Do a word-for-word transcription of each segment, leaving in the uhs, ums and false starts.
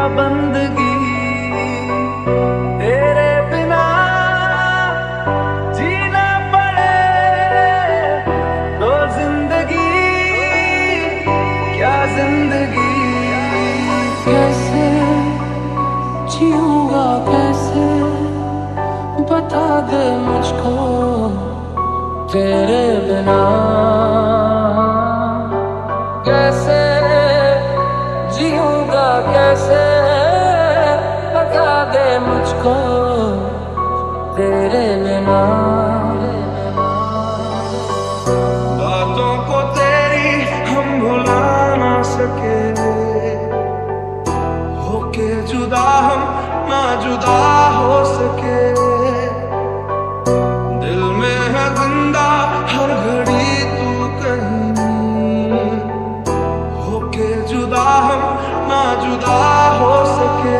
बंदगी तेरे बिना जीना पड़े तो जिंदगी क्या जिंदगी। कैसे जीऊंगा कैसे बता दे मुझको तेरे बिना। कैसे जीऊंगा कैसे बता दे मुझको तेरे बिना। बातों को तेरी हम भुला ना सके, होके जुदा हम ना जुदा हो सके। दिल में है जिंदा हर घड़ी तू कहीं, होके जुदा हम ना जुदा हो सके।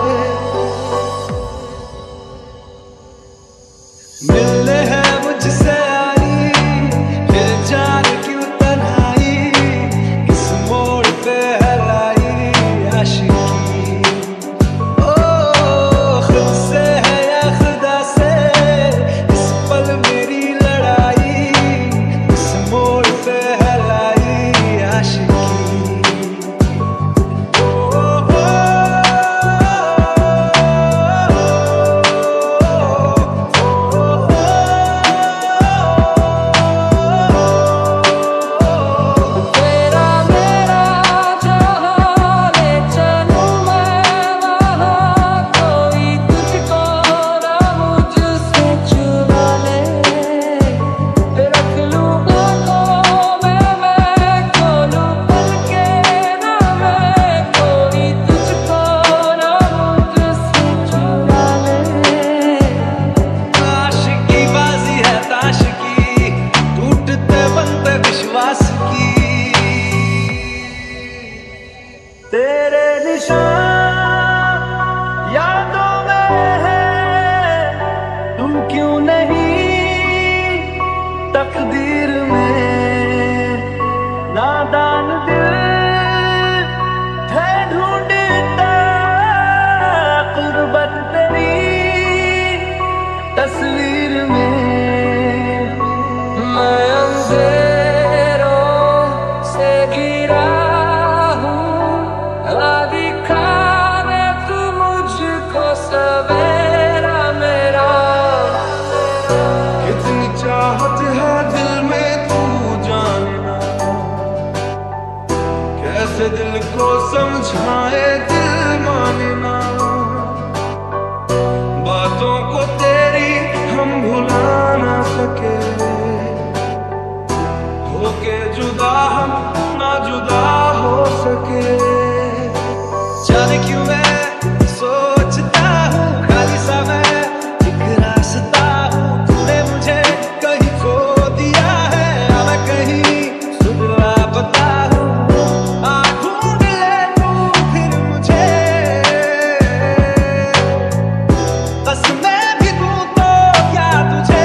मिलने है मुझसे आई फिर जान क्यों तन्हाई, इस मोड़ पे है लाई आशिकी। ओ खुद से है या खुदा से इस पल मेरी लड़ाई, इस मोड़ पे है लाई आशिकी। तेरे निशान यादों में है, तू क्यों नहीं तकदीर में। नादान दिल है ढूंढता गुर्बत तेरी तस्वीर में। मैं अंधेरों से गिरा दिखाने तू मुझको सवेरा मेरा। कितनी चाहत है दिल में तू जानना, कैसे दिल को समझाए दिल मानना। बातों को तेरी हम भुला ना सके, होके जुदा हम ना जुदा हो सके। जाने क्यों मैं सोचता हूँ खाली सा मैं एक रास्ता हूँ, तूने मुझे कहीं खो दिया है या मैं कहीं सुध लापता हूँ। आ ढूंढ ले तू फिर मुझे, बस मैं भी दूँ तो क्या तुझे।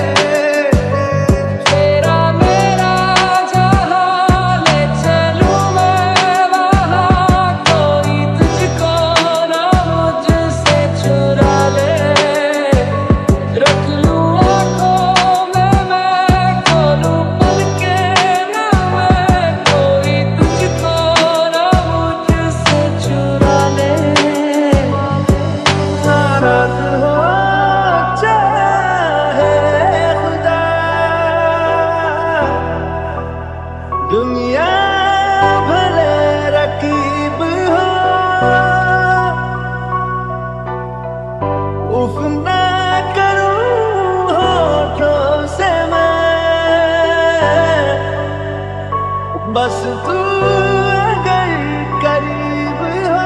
तेरा मेरा जहाँ ले चलूँ मैं वहाँ, कोई तुझको ना मुझसे चुरा ले। रख लूँ आँखों में मैं खोलूँ पलकें ना मैं, कोई तुझको ना मुझसे चुरा ले। नाराज हो चाहे खुदा, दुनिया भले रकीब हो, उफ ना करूं होठों से मैं, बस तू अगर करीब हो।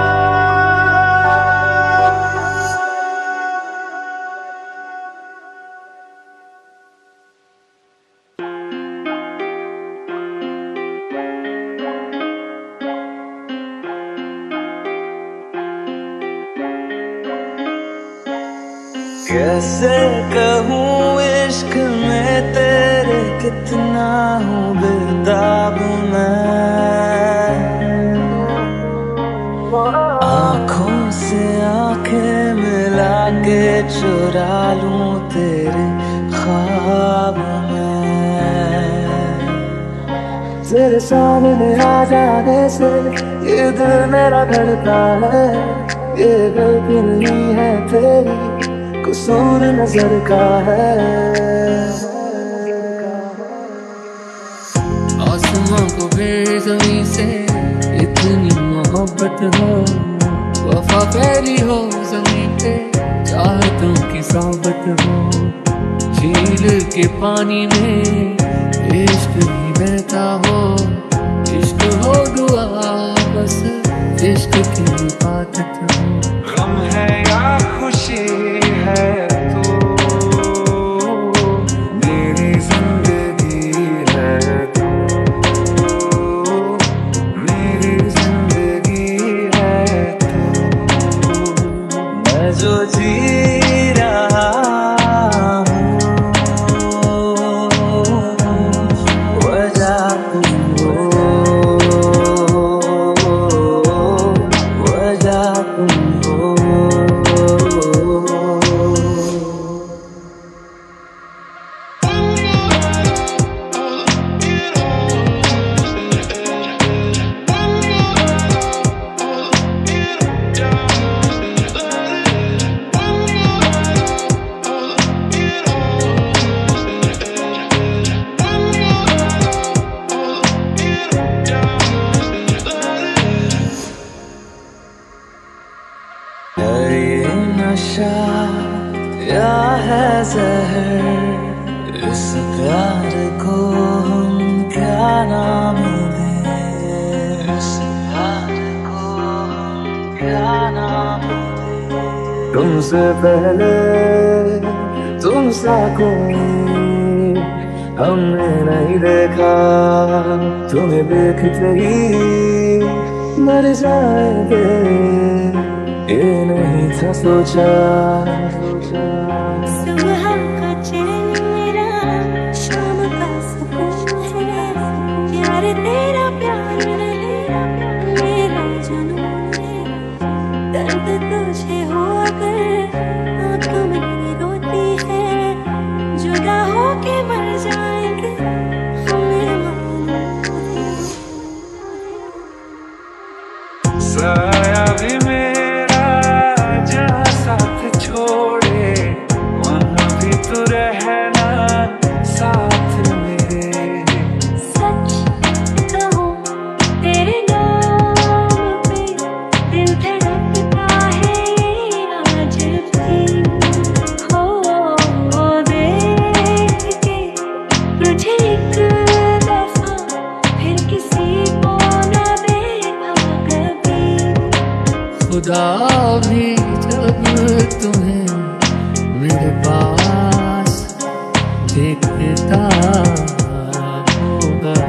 कैसे कहूँ इश्क में तेरे कितना हूँ बेताब मैं। तेरे सामने आ जाने से ये दिल मेरा धड़का है। ये गलती नहीं है तेरी, कसूर नजर का है। आसमां को फिर ज़मीं से इतनी मोहब्बत हो, वफा फैली हो ज़मीं पे, चाहतों की सोबत हो। झील के पानी में इश्क ही बहता हो, इश्क हो दुआ बस इश्क की इबादत हो। गम है या खुशी है तो मेरी जिंदगी है तू, मेरी जिंदगी है तू। मैं जो जी रहा या है ज़हर, इस प्यार को हम क्या नाम दें, इस प्यार को हम क्या नाम दें। तुमसे पहले तुमसा कोई हमने नहीं देखा, तुम्हें देखते ही मर जाएंगे, ये नहीं था सोचा। सुबह का चैन मेरा, शाम का सुकून है, प्यार तेरा प्यार मेरा मेरा जुनून है। दर्द तुझे हो अगर आँखों मेरी रोती है, जुदा होके मर जाएंगे हमें मालूम है। साया भी मेरा जहाँ साथ छोड़े, वहाँ भी तू रहना साथ मेरे। सच कहूँ तेरे नाम पे दिल धड़कता है आज भी। हो देख के तुझे एक दफा फिर किसी को न देखा कभी। खुदा भी जब तुम्हें मेरे पास देखता होगा,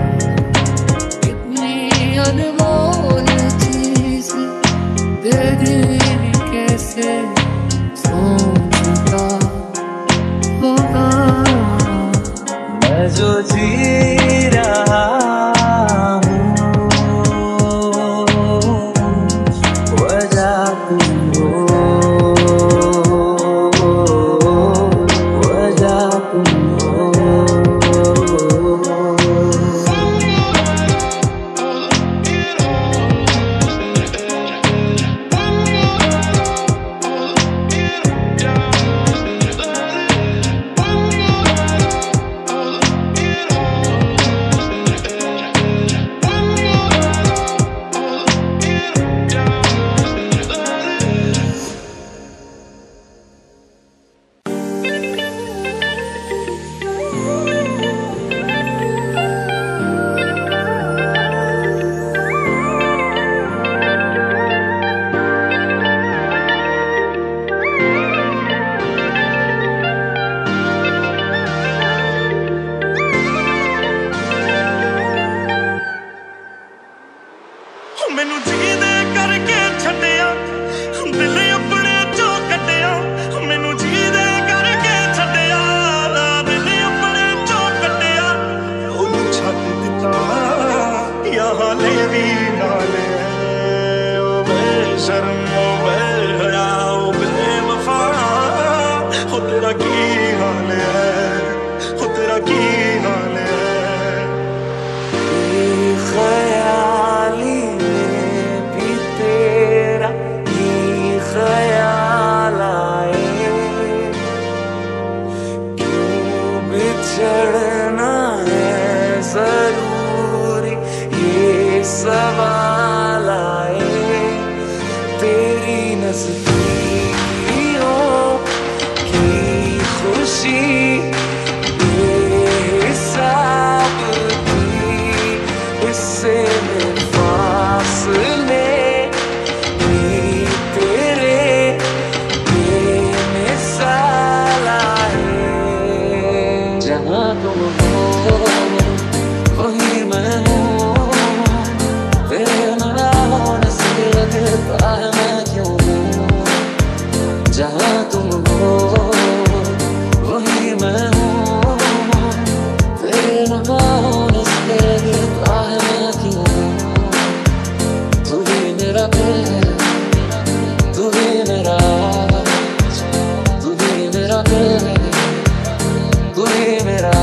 कितनी अनमोल चीज दे दी कैसे सोचता होगा। मैं जो जी रहा हूँ वजह तुम हो, वजह तुम हो। मैनू जीदे करके छड्डिया, दिल अपने चों कड्डिया। मैनू जीदे करके छड्डिया, दिल अपने चों कड्डिया। ओनू छड्ड दिता यहाँ ले भी नाल है। ओ बेशर्म ओ बेहया ओ बेवफा, हो तेरा की हाल है, हो तेरा की हाल है। नजदीकियों की खुशी बेहिसाब थी, इससे में फासले भी तेरे बेमिसाल आए। जहाँ तुम हो वही मैं हूँ, तेरे ना होने से लगता है मैं क्यों हूँ। जहाँ तुम हो वही मैं हूँ, तेरे ना होने से लगता है मैं क्यों हूँ। तू ही मेरा दिल, तू ही मेरा, तू ही मेरा दिल, तू ही मेरा।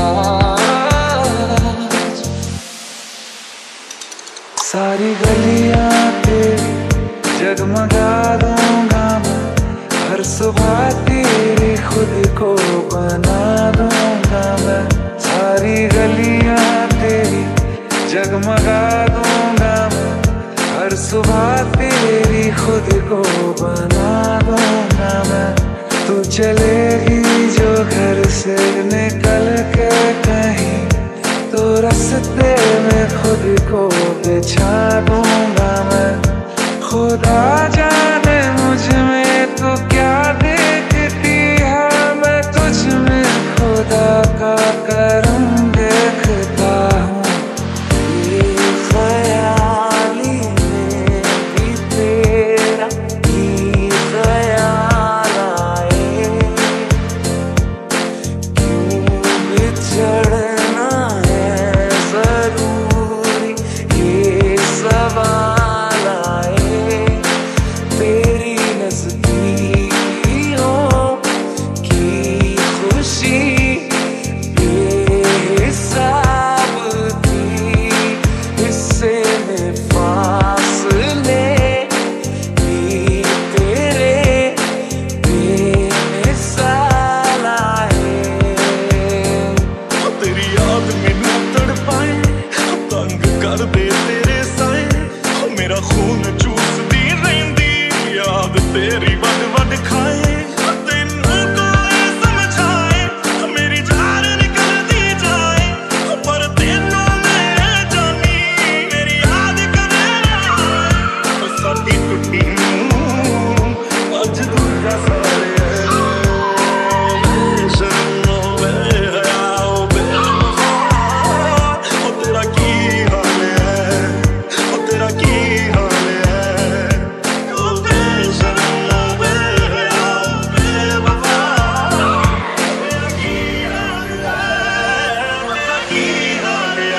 सारी गलियां तेरी जगमगा दूंगा मैं, हर सुबह तेरी खुद को बना दूंगा मैं। सारी गलियां तेरी जगमगा दूंगा मैं, हर सुबह तेरी खुद को बना दूंगा मैं। तू चलेगी जो घर से निकल के कहीं, तो रास्ते में खुद को बिछा दूंगा मैं। खुदा जाने मुझ में तो क्या देखती है, मैं तुझ में खुदा का करम देखता हूँ। ये ख्याली में भी तेरा ही ख्याल आए, क्यों बिछड़ना है जरूरी ये सवाल आए। तेरी नजदीकियों की खुशी बेहिसाब थी, इससे में फासले भी तेरे बेमिसाल आए। तेरी याद मैनू तड़पाए, तंग कर दे तेरे साए, मेरा खून चूसदी रहिंदी याद तेरी वड वड खाए। तैनू कोई समझाए मेरी जान निकलदी जाए, पर तैनू मैं जानी मेरी याद कदे ना आए। साडी टुटी नूं अज दूजा सारे बेशर्मो बेहया बेवफा। ओ तेरा की हाल है, ओ तेरा की हाल है, ओ बेशर्मो बेहया बेवफा। तेरा की हाल है, तेरा की हाल है।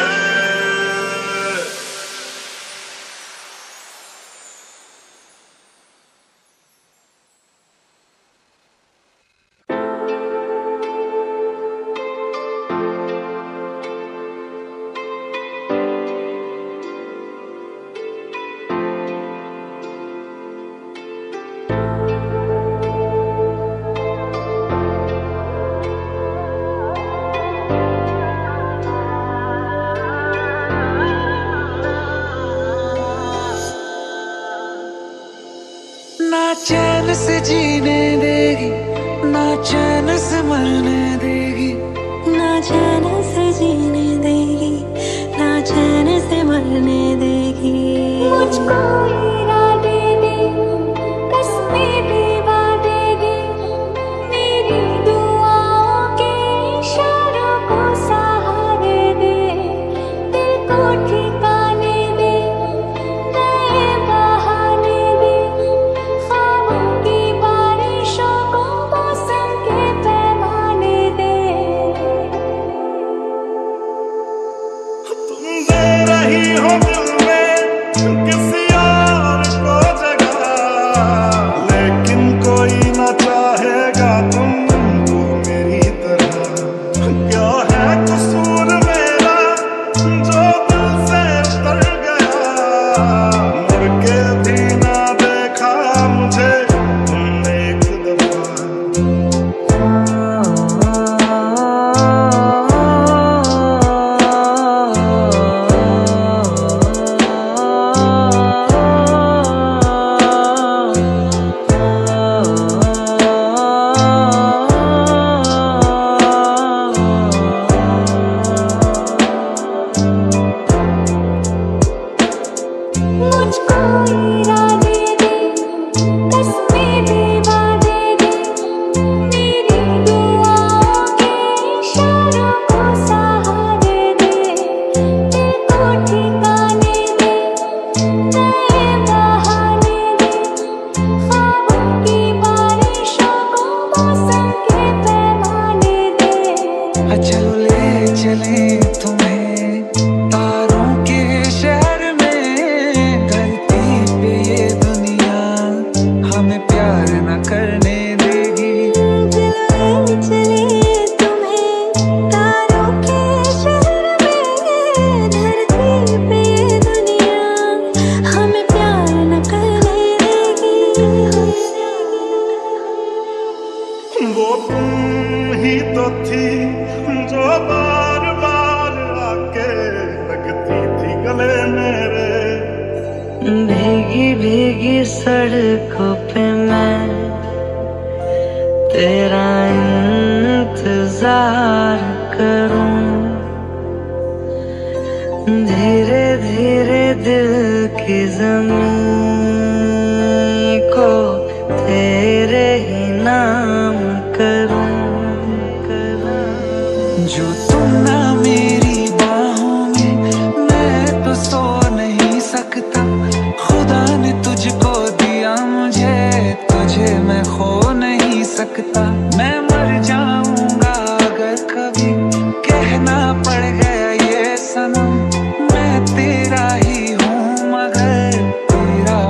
ना चैन से जीने देगी, ना चैन से मरने देगी, ना चैन से जीने देगी, ना चैन से मरने देगी। मुझको इरादे दे, कसमें भी बांधेगी, मेरी दुआओं के इशारों को सहारे दे। दिल को ठिकाने दे, नए बहाने दे, ख्वाबों की बारिशों को मौसम के पैमाने दे। तुम दे रही हो दिल में किसी और सड़कों पे मैं तेरा इंतजार करूं, धीरे धीरे दिल की ज़मीं को तेरे ही नाम करूं, करूं। जो तुम ना मेरी बाहों में, मैं तो सो नहीं सकता। खुदा ने तुझको दिया मुझे, तुझे मैं खो नहीं सकता। मैं मर जाऊंगा अगर कभी कहना पड़ गया ये सनम, मैं तेरा ही हूँ मगर तेरा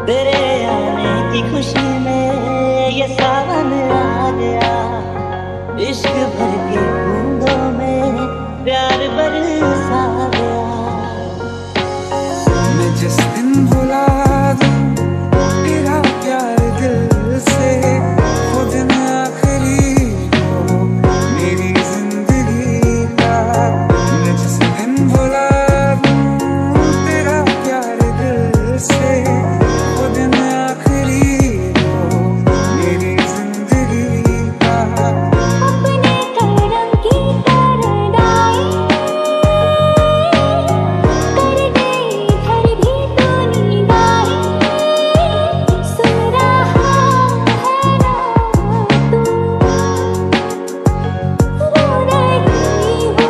तेरे आने की खुशी में ये सावन आ गया, इश्क भर के बूंदों में प्यार बरसा गया। मैं जिस दिन भुला दूं तेरा प्यार दिल से, वो दिन आखिरी हो मेरी जिंदगी का। मैं जिस दिन भुला दूं तेरा प्यार दिल से, वो दिन आखिरी हो मेरी जिंदगी का। अपने करम की तरदाई कर गई, घर भी तू नींद आई। सुन रहा है ना तू, रो रही हूँ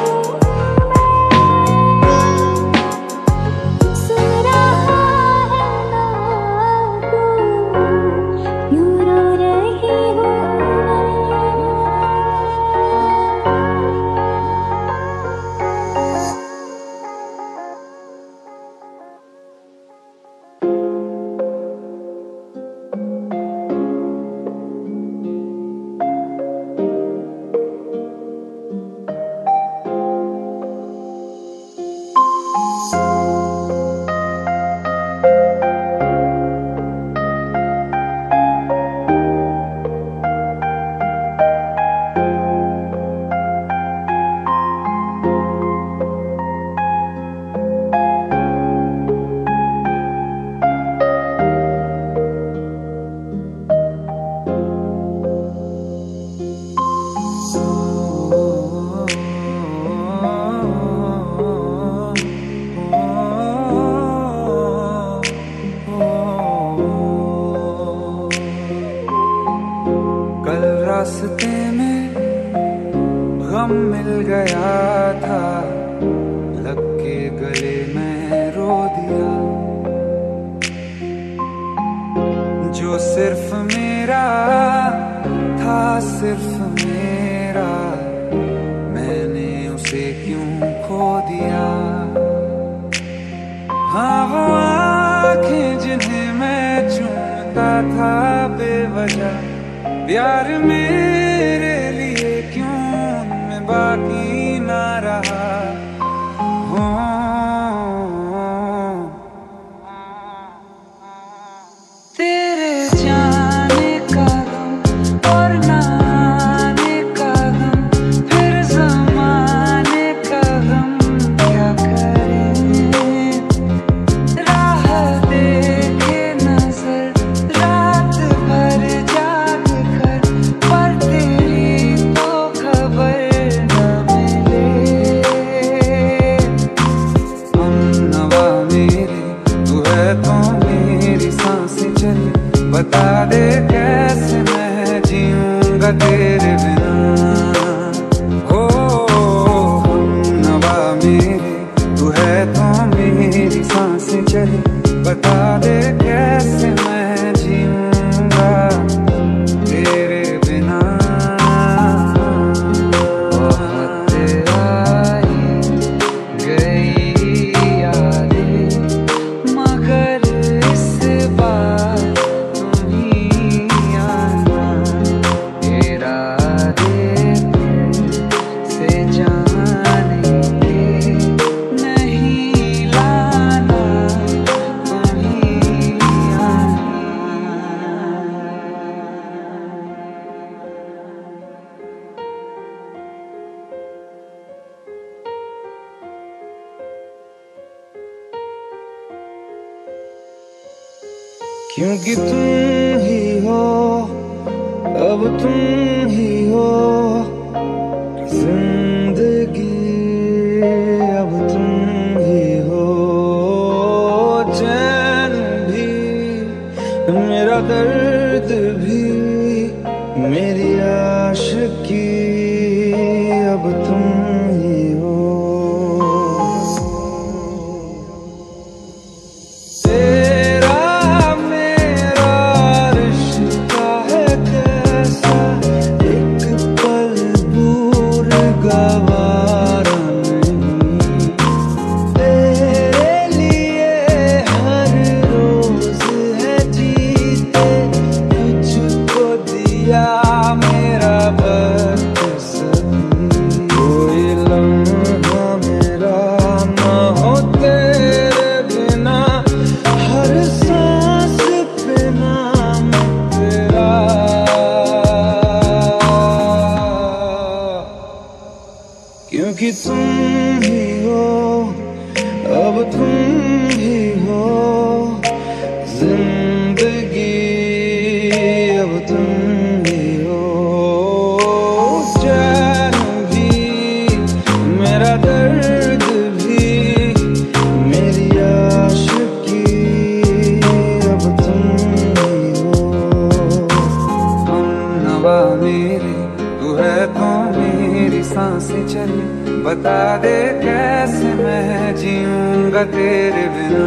मैं। सुन रहा है ना तू, यूं रो रही हूँ मैं। कल रास्ते में गम मिल गया था, लग के गले में रो दिया। जो सिर्फ मेरा था सिर्फ मेरा, मैंने उसे क्यों खो दिया। हाँ वो आँखें जिन्हें मैं चूमता था बेवजह, प्यार मेरे लिए क्यों उनमें बाकी ना रहा। हो तेरे जाने का गम और ना आने का गम, फिर ज़माने का गम क्या करें। राह देखे नजर रात भर जाग कर, पर तेरी तो खबर न मिले। हमनवा मेरे तू है तो मेरी सांसें चले, बता दे कैसे मैं जीऊंगा तेरे बिना। हो हमनवा मेरे तू है तो मेरी सांसें चले, बता दे कैसे मैं जीऊंगा तेरे बिना। बहुत आई गई यादें, मगर इस बार तुम ही आना। इरादे से जानेंगे नहीं लाना, तुम ही आना। क्योंकि तुम ही हो, अब तुम ही हो जिंदगी, अब तुम ही हो चैन भी, मेरा दर्द भी, मेरी आशिकी, अब तुम ही हो। तेरा मेरा रिश्ता है कैसा, एक पल दूर गवारा नहीं। तेरे लिए हर रोज है बता दे कैसे मैं जीऊंगा तेरे बिना।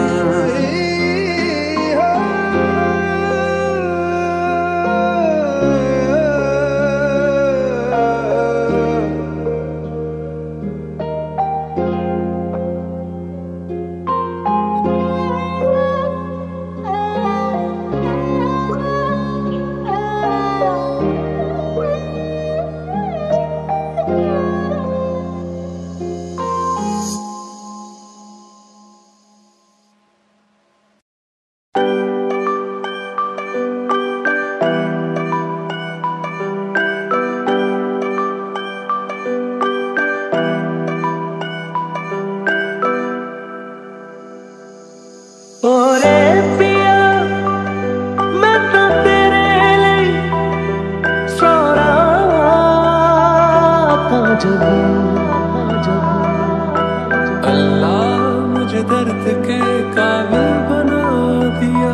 अल्लाह मुझे दर्द के काबिल बना दिया,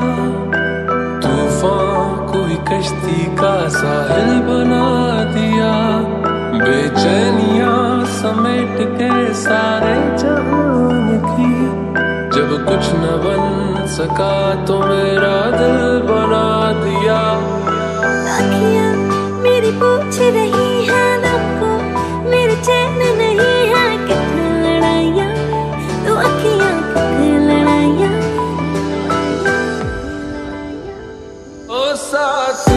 तूफान कोई कश्ती का साहिल बना दिया, बेचैनियां समेट के सारे जहान की, जब कुछ न बन सका तो मेरा दिल बना दिया। आँखियाँ मेरी पूछ रही है आपको, मेरे चैन नहीं है कितनी लड़ाइयाँ, तो आँखियाँ कितनी लड़ाइयाँ। ओ साथी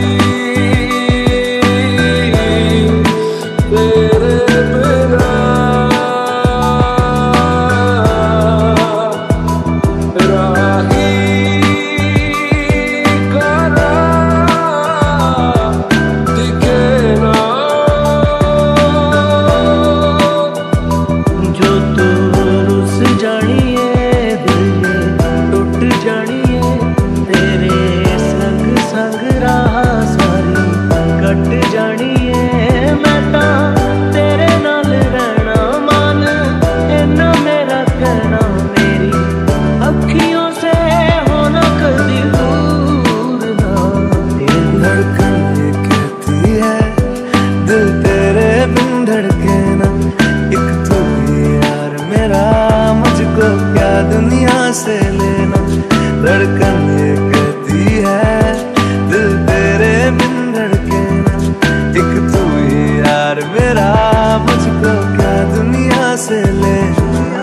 दुनिया से लेना, धड़कन ये कहती है दिल तेरे बिन धड़के ना, एक तू ही यार मेरा, मुझको क्या दुनिया से लेना।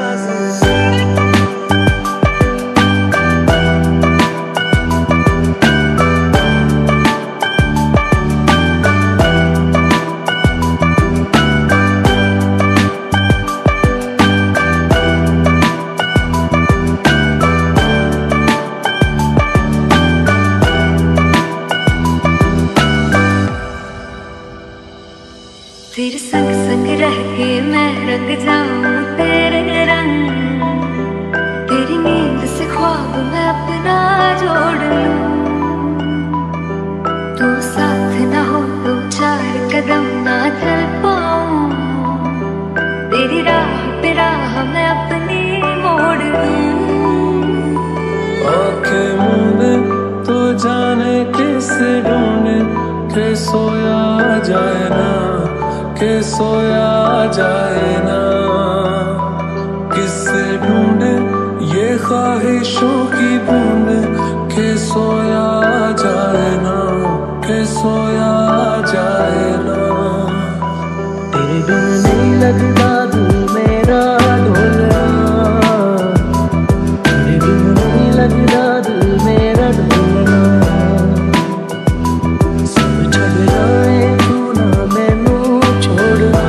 तेरे संग संग रह के मैं रंग जाऊं तेरे रंग, तेरी नींद से ख्वाब मैं अपना जोड़ लूं, तू साथ ना हो तो चार कदम ना चल पाऊं, तेरी राह पे राह मैं अपनी मोड़ दूं। आंखें मूंदे तो जाने किस ढूंढे, के सोया जाए ना, के सोया जाए ना, किससे ढूंढे ये ख्वाहिशों की बूंदे, के सोया जाए ना, के सोया जाए ना। तेरे बिन नहीं लगता दिल मेरा ढोलना, तेरे बिन नहीं लगता दिल मेरा ढोलना, सब छड़ जाए तू ना मैनू छोड़ना,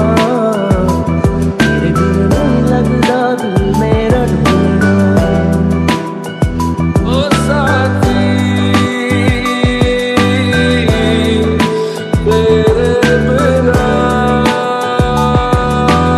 तेरे बिन नहीं लगता दिल मेरा ढोलना। ओ साथी तेरे बिना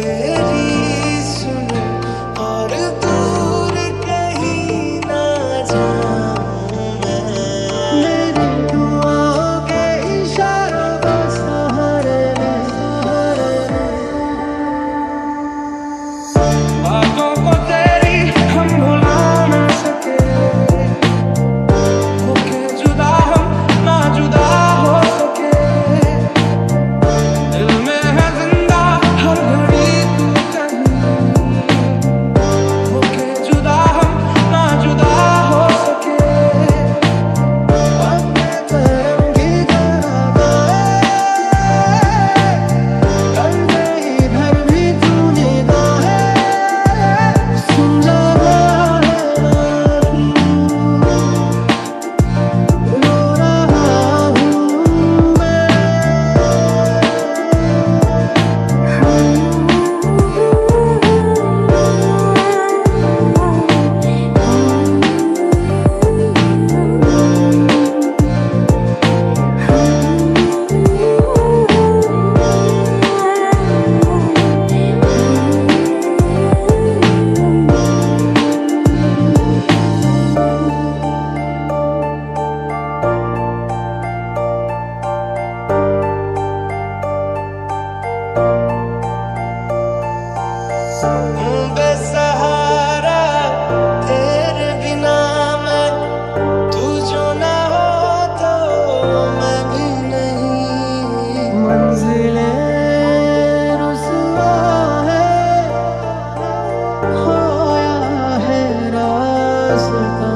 तेरी सुनो और दूर कहीं ना जाऊं मैं। मेरी दुआओं के इशारों को सहारे सहारे बातों को तेरी हम भुला ना सके। होके जुदा हम ना जुदा हो सके। दिल में है जिंदा हर घड़ी तू कहीं। होके जुदा हम ना जुदा हो सके। अपने करम की जगह कर गई इधर भी तू निगाहें। समझा है रो रहा हूँ मैं। हूँ बेसहारा तेरे बिना मैं। तू जो ना हो तो मैं भी नहीं। मंजिलें रुसवा है खोया है रास्ता।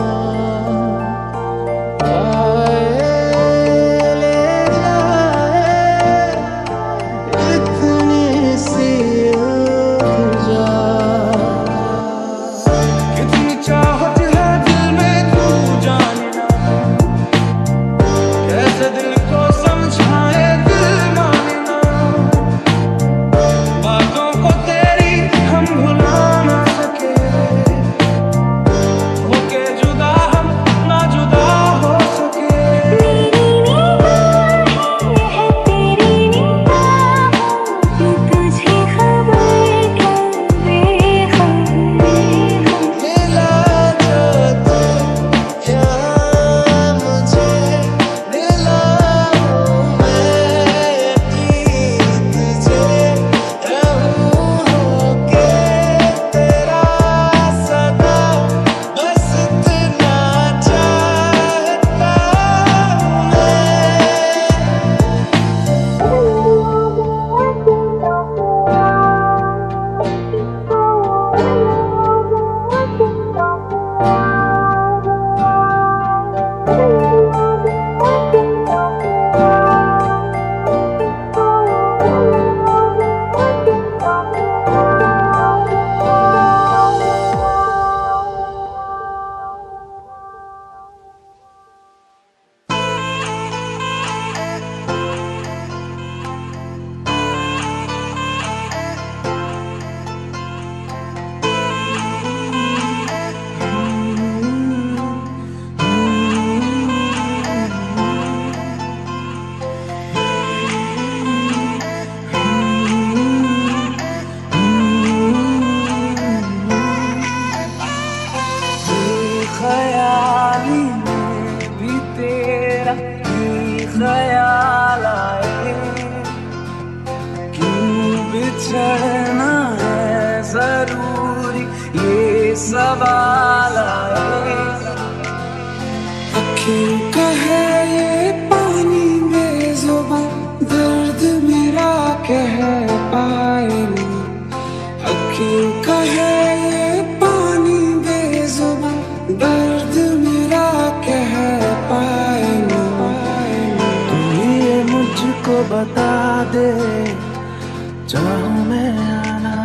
आए ले जाए इतनी सी उलझा। कितनी चाहत है दिल में तू जानना। कैसे दिल को समझाए दिल मानना। बातों को तेरी हम भुला ना सके। होके जुदा हम ना जुदा हो सके। मेरी निगाहें है तेरी निगाहों की तुझे खबर क्या बेखबर। मिला जो तू यहाँ मुझे दिलाऊं मैं यकीन तुझे। रहूं होके तेरा सदा बस इतना चाहता हूँ ख्याली में भी तेरा ही ख्याल आए। क्यों बिछड़ना है जरूरी ये सवाल आए। अखियों का है ये पानी बेजुबां दर्द मेरा कह पाए ना। अखियों का है ये पानी बेजुबां दर्द मेरा कह पाए ना। तू ये मुझको बता दे चाहूं मैं आना।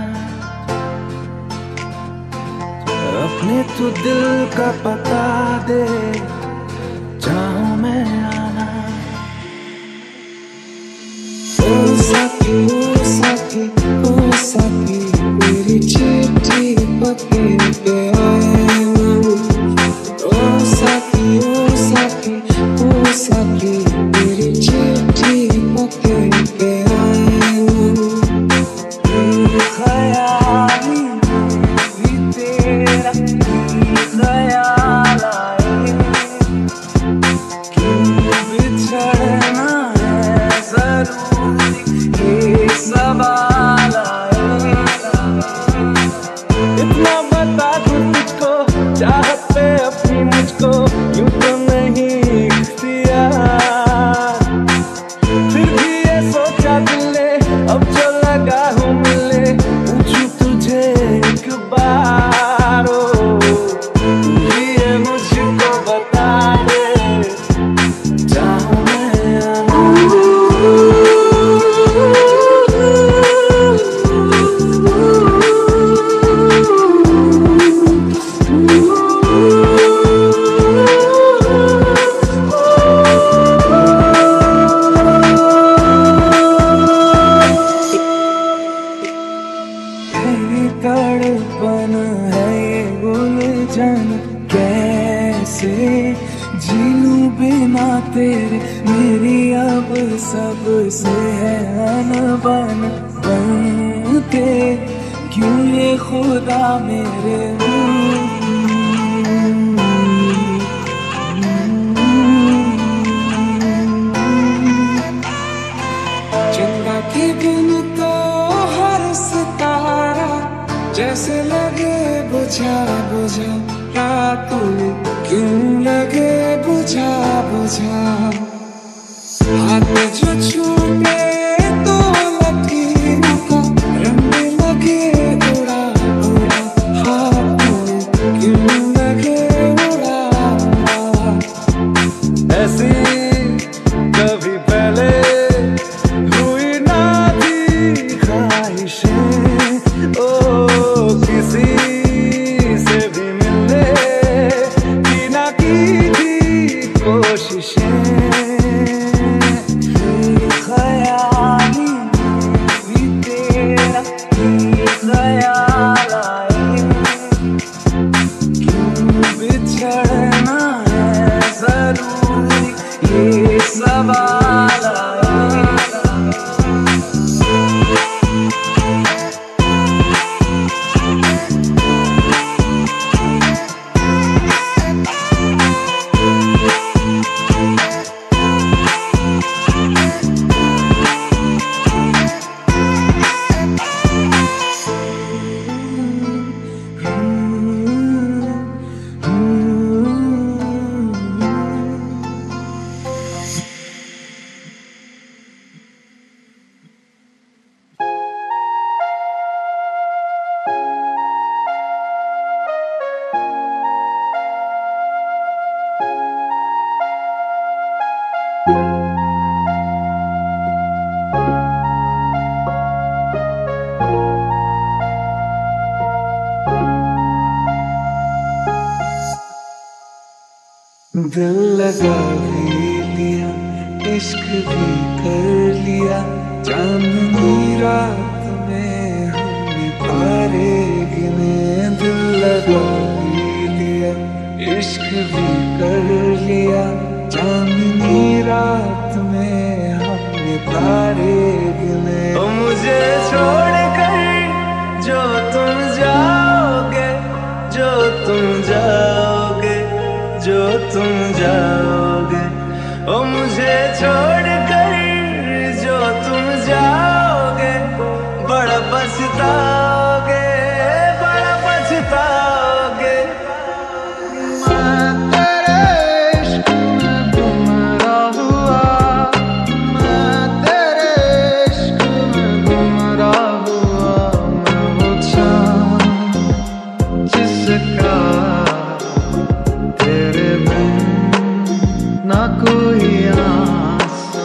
अपने तू दिल का पता दे चाहूं मैं आना। ओ साथी ओ साथी ओ साथी मेरी चिट्ठी पते पे आए ना। ओ साथी ओ साथी ओ साथी मेरी चिट्ठी पते पे आए ना। ये तड़पन है ये उलझन, कैसे जी लूं बिना तेरे, मेरी अब सबसे है अनबन। बनते क्यों ये खुदा मेरे चंदा के बिन तो हर सितारा जैसे लगे बुझा बुझा, रातों में क्यों लगे बुझा बुझा। हाथ जो छूटे तो लकीरों का रंग लगे उड़ा उड़ा, हाथों में क्यों लगे उड़ा उड़ा। ऐसी कभी पहले हुई ना थी ख्वाहिशें, ओ किसी से भी मिलने की ना की थी कोशिशें। ख्याली भी तेरा ही ख्याल आए, क्यों बिछड़ना है जरूरी ये सवाल आए। दिल लगा भी लिया, इश्क भी कर लिया, चांदनी रात में हमने तारे गिने। दिल लगा भी लिया, इश्क भी कर लिया, चांदनी रात में हमने तारे गिने। ओ मुझे छोड़ कर जो तुम जाओगे, जो तुम जाओगे, जो तुम जाओगे, ओ मुझे छोड़ कर जो तुम जाओगे, बड़ा पछताओगे, बड़ा पछताओगे। मैं तेरे इश्क में गुमराह हुआ, मैं तेरे इश्क में गुमराह हुआ। मैं वो चाँद जिसका तेरे बिन ना कोई आस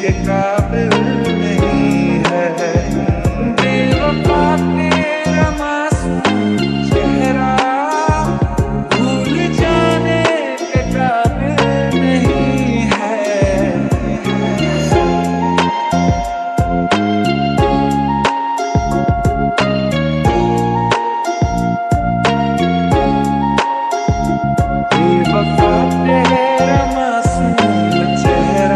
के काबिल नहीं है। बेवफा तेरा मासूम चेहरा भूल जाने के काबिल नहीं है। बेवफा तेरा मासूम चेहरा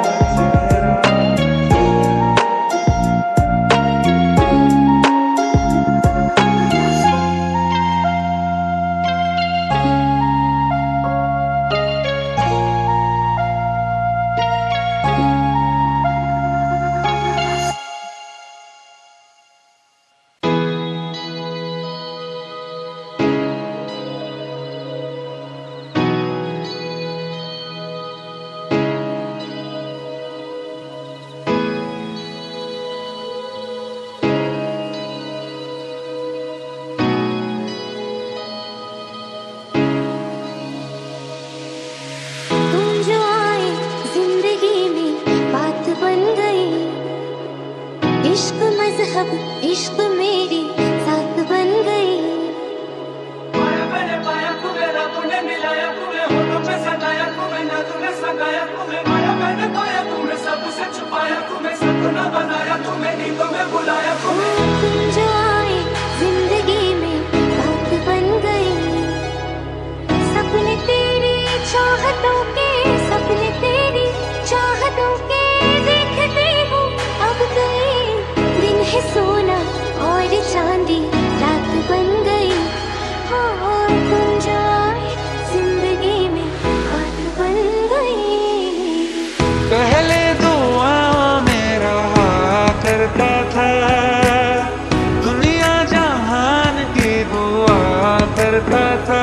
तुम जो आए जिंदगी में बात बन गई। इश्क मजहब इश्क मेरी साथ बन गई। पाया मैंने पाया तुम्हें रब ने मिलाया तुम्हें होठों पे सगाया तुम्हें ना तुम्हें सगाया तुम्हें माया मैंने पाया तुम्हें सबसे छुपाया तुम्हें सपना बनाया तुम्हें नींदों में बुलाया तुम्हें। तुम जो आए जिंदगी में बात बन गई। सपने तेरी चाहतों के सपने तेरी चाहतों के देखती हूँ अब गई। दिन है सोना और चांदी रात बन गई। हाँ तुम जो आए जिंदगी में बात बन गई। पहले दुआ मेरा करता था दुनिया जहान की दुआ करता था।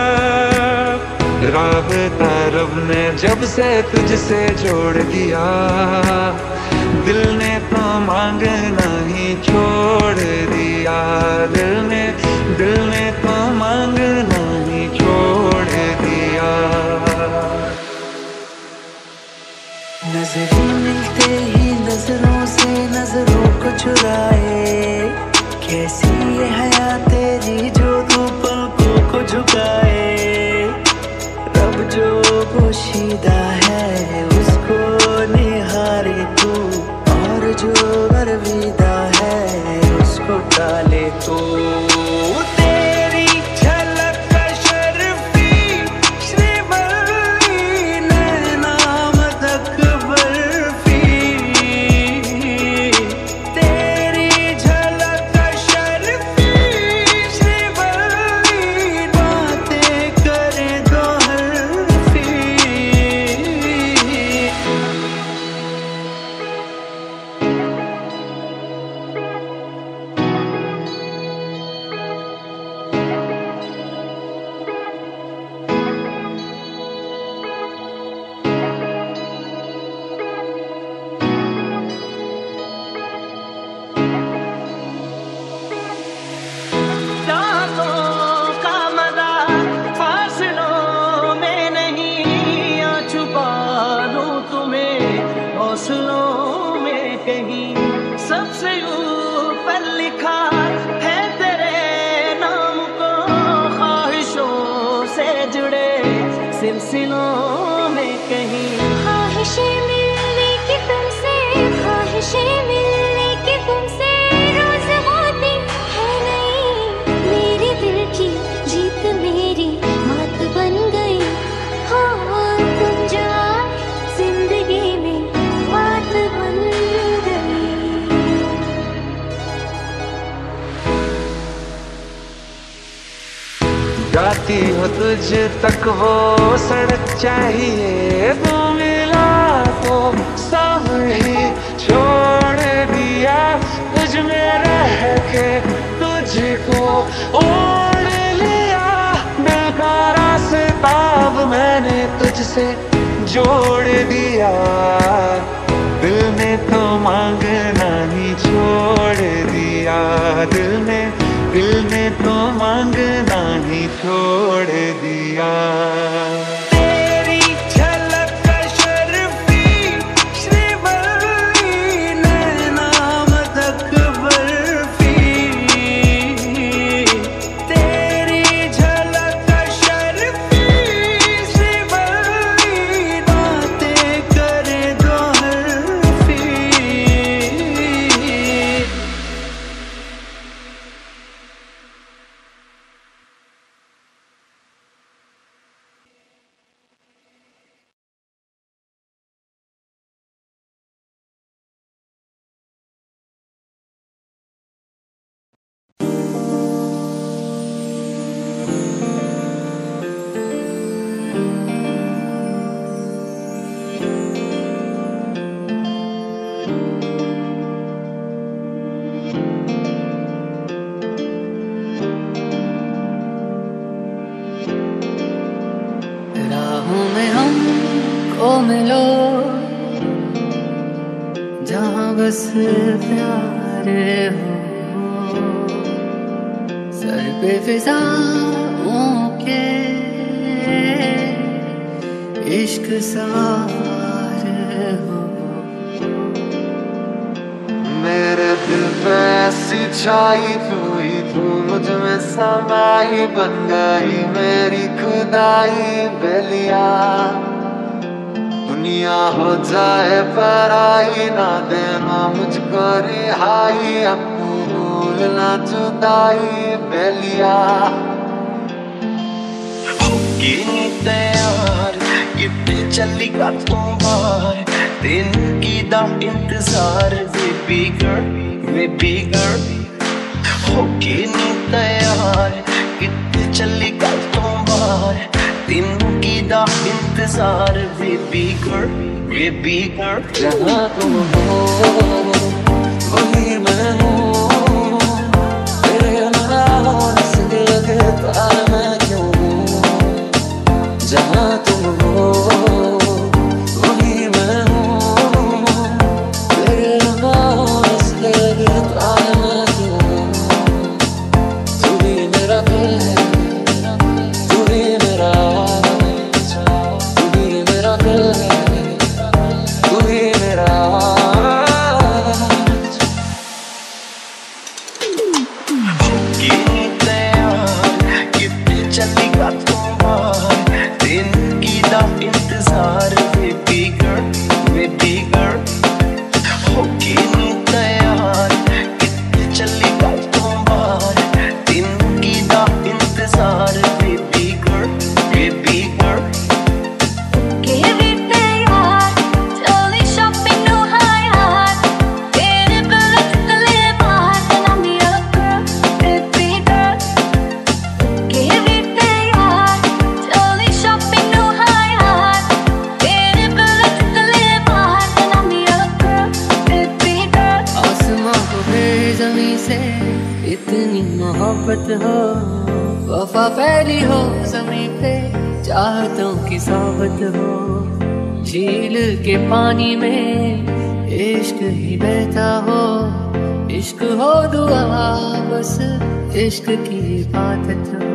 राबता रब ने जब से तुझसे जोड़ दिया दिल ने तो मांगना ही छोड़ दिया। दिल ने दिल ने तो मांगना ही छोड़ दिया। नजरें मिलते ही नजरों से नजरों को चुराए। कैसी ये हया तेरी जो तू पलकों को झुकाए। रब जो पोशीदा है उसको निहारे तू और जो अलविदा है उसको टाले तू। तेरी झलक का शर्फी श्रीवल्ली नैना मदक बर्फी। तेरी झलक का शर्फी श्रीवल्ली बातें करे दो हल्फी। चाहतों का मजा फासलों में नहीं आ छुपा लूं तुम्हें हौसलों में कहीं। सबसे ऊपर लिखा है तेरे नाम को ख्वाहिशों से जुड़े सिलसिलों में कहीं। ख्वाहिशें मिलने की तुमसे ख्वाहिशें मिलने की तुमसे रोज होती है नहीं। मेरे दिल की जीत मेरी मात बन गई। हाँ तुम जो आए जिंदगी में बात बन गई। जाती हो तुझ तक वो सड़क चाहिए। तू मिला तो सब ही छोड़ दिया। तुझ में रह के तुझको ओढ़ लिया। दिल का रास्ता अब मैंने तुझसे जोड़ दिया। दिल ने तो मांगना ही छोड़ दिया। दिल ने दिल ने तो मांगना ही छोड़ दिया। तेरी झलक का शर्फी श्रीवल्ली जहाँ बस प्यार हो, सर पे फिजाओं के इश्क सवार हो। मेरे दिल पे ऐसी छाई हुई, तू मुझ में समाई, बन गई मेरी खुदाई बेलिया। दुनिया हो जाए पराई, ना देना मुझको रिहाई, अब भूल ना जुदाई बेलिया। होगी नी तैयार कितने चलेगा तू बाहर, दिन की दा इंतजार बेबी गर्ल बेबी गर्ल। होगी नी तैयार कितने चलेगा तू बाहर, दिन की दा इंतजार बेबी गर्ल बेबी गर्ल। जहाँ तुम हो वही मैं हूँ, तेरे अलावा होने से लगे प्यार मैं क्यों हूँ। जहाँ तुम हो वही मैं हूँ, तेरे अलावा होने से लगे प्यार मैं क्यों हूँ। तू ही मेरा दिल है, तू ही मेरा आज, तू ही मेरा दिल है, तू ही मेरा आज। होगी नी तैयार कितने चलेगा तू बाहर, दिन की दा इंतजार बेबी गर्ल बेबी गर्ल। होगी नी तैयार कितने चलेगा तू बाहर, दिन की दा इंतजार baby girl baby girl. Give it teyar, jolly shopping no high. Tere bullet tale baat na mera girl, baby girl. Give it teyar, jolly shopping no high. Tere bullet tale baat na mera girl, baby girl. आसमां को फिर जमीन से इतनी मोहब्बत हो, वफा फैली हो जमीन पे, चाहतों की सोबत हो। झील के पानी में इश्क ही बहता हो, इश्क हो दुआ बस इश्क की इबादत हो।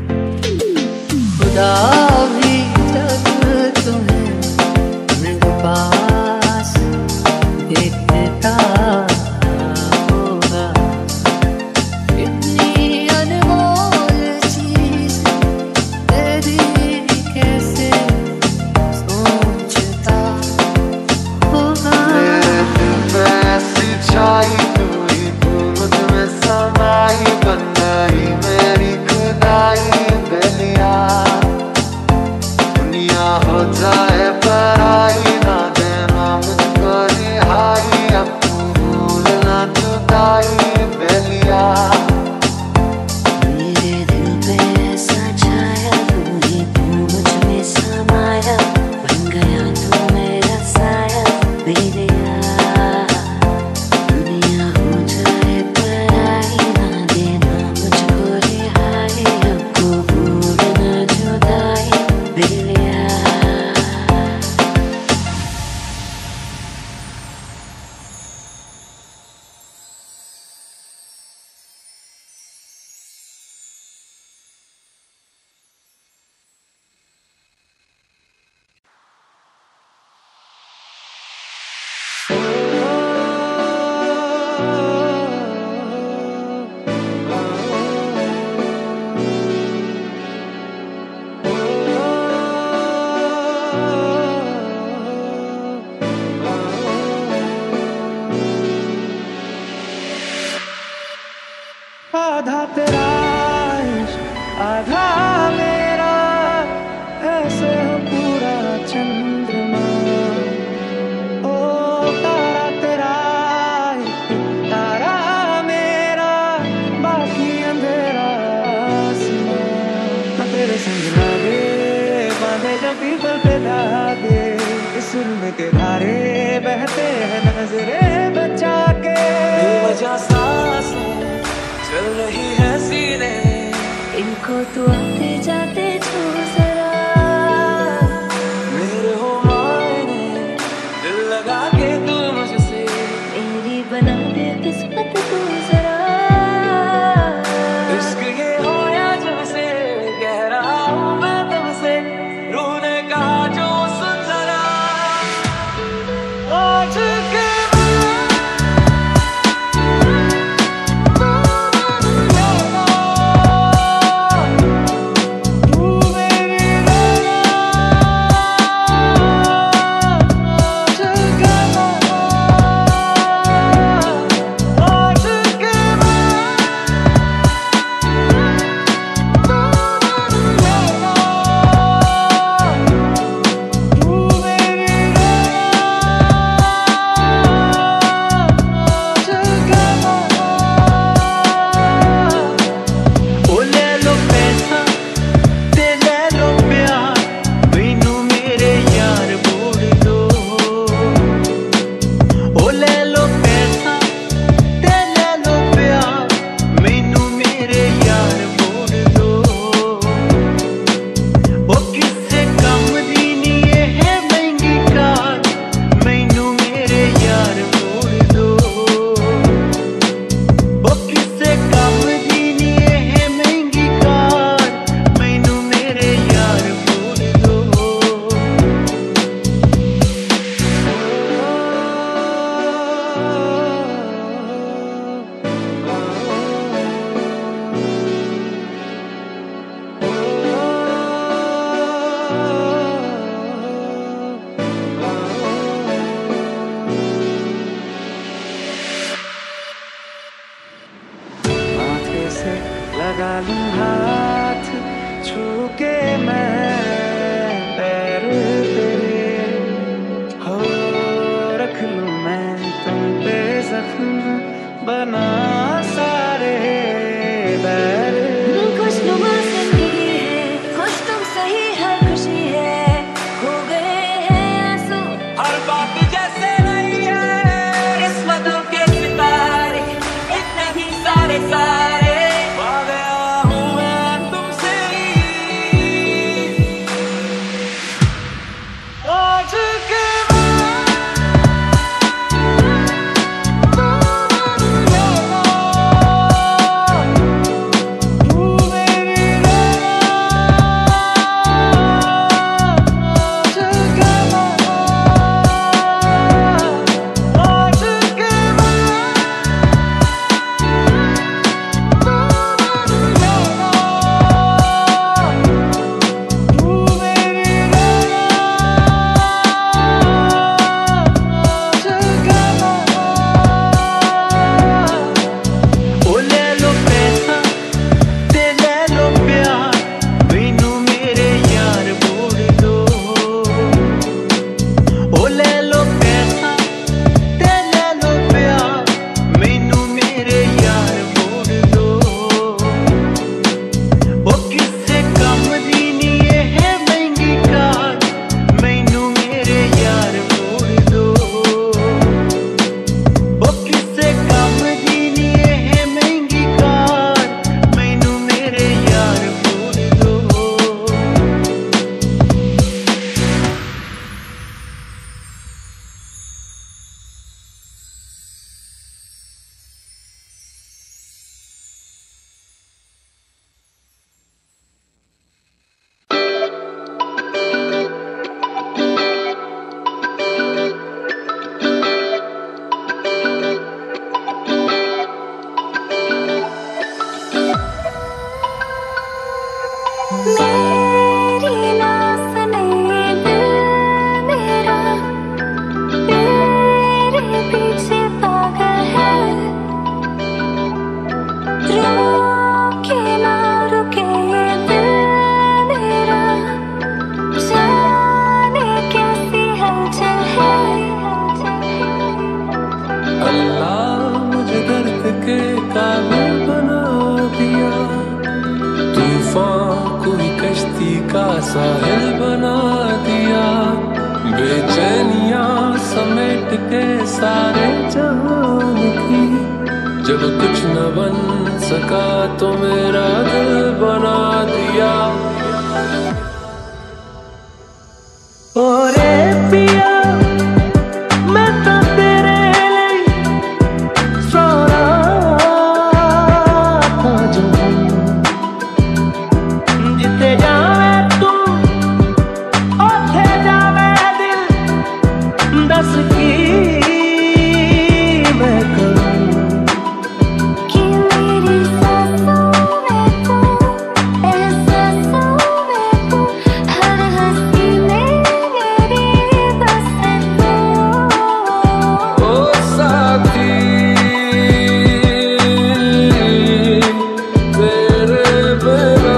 खुदा भी जब तुम्हें मेरे पास देखता होगा, इतनी अनमोल चीज तेरी कैसे सोचता होगा। मेरे दिल पे ऐसी छाई हुई, तू मुझ में समाई, बन गई मेरी खुदाई बेलिया। दुनिया हो जाए पराई, ना देना मुझको रिहाई, अब भूल ना जुदाई बेलिया। मेरे दिल पे ऐसा छाया हुई, तू मुझ में समाया, बन गया तू मेरा साया बेलिया। दुनिया हो जाए पराई, ना देना मुझको रिहाई, अब भूल ना जुदाई बेलिया। आधा तेरा इश्क आधा मेरा, ऐसे हो पूरा चंद्रमा। ओ तारा तेरा एक तारा मेरा, बाकी अंधेरा आसमां। तेरे संग लागे बांधे जब पीपल पे धागे, इस सुर के धारे बहते हैं नजरे बचा के। बेवजह सांसें चल रही है सीने, इनको तू आते जाते छू जरा। मेरे हो मायने दिल लगा के तू मुझसे लूं हाथ छू के मैं पैर तेरे, हो रख लूं मैं तुम पे जख्म बना सारे बैर। खुशनुमा जिंदगी है, खुश तुम सही हर खुशी है, हो गए हैं आंसू हर बात जैसे नहीं है, किस्मतों के सितारे इतने ही सारे सारे पा गया हूँ मैं तुमसे आज के साहिल बना दिया, बेचैनियां समेट के सारे जहान की, जब कुछ न बन सका तो मेरा दिल बना दिया। ओरे पिया मैं तो तेरे लिए सोना था जो जिते जावे तू ओथे जावे दिल, दस की मैं करूं कि मेरी सांसों में तू, एहसासों में तू, हर हंसी में मेरी बस तू। ओ साथी तेरे बिना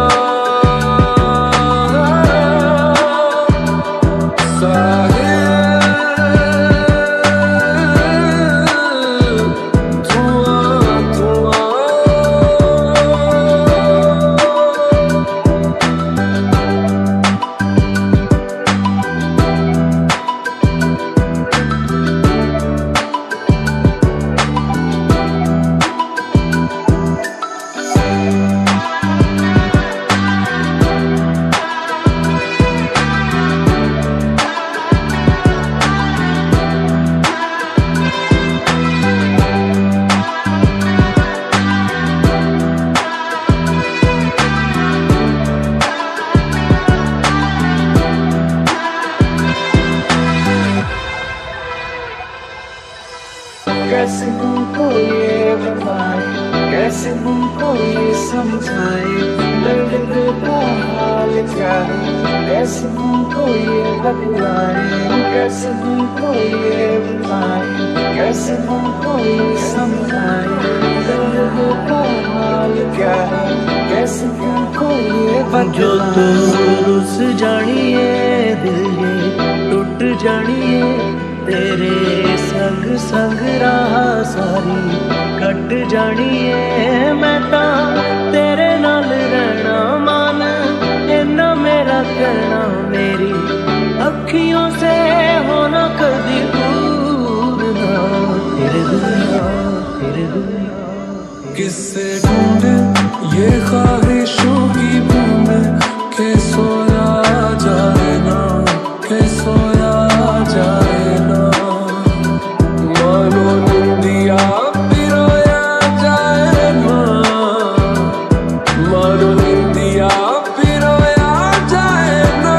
कैसे तुमको ये बताए, कैसे तुमको ये समझाए, दर्द दिल का हाल क्या है, कैसे तुमको ये बतलाए, कैसे तुमको ये बताए, कैसे तुमको ये समझाए, दर्द दिल का हाल क्या है। जो तू रुस जानिए दिल ये टूट जानिए तेरे संग संग राह सारी कट जानिए मैं ता तेरे नाल रहना मान इन्ना मेरा कहना मेरी अखियों से होना कभी दूर ना तेरे दुनिया तेरे दुनिया किससे ढूंढे ये ख्वाहिशों की बूंदे के सोया जाए ना के सोया जाए ना मानो निंदिया पिरोया जाए ना मानो निंदिया पिरोया जाए ना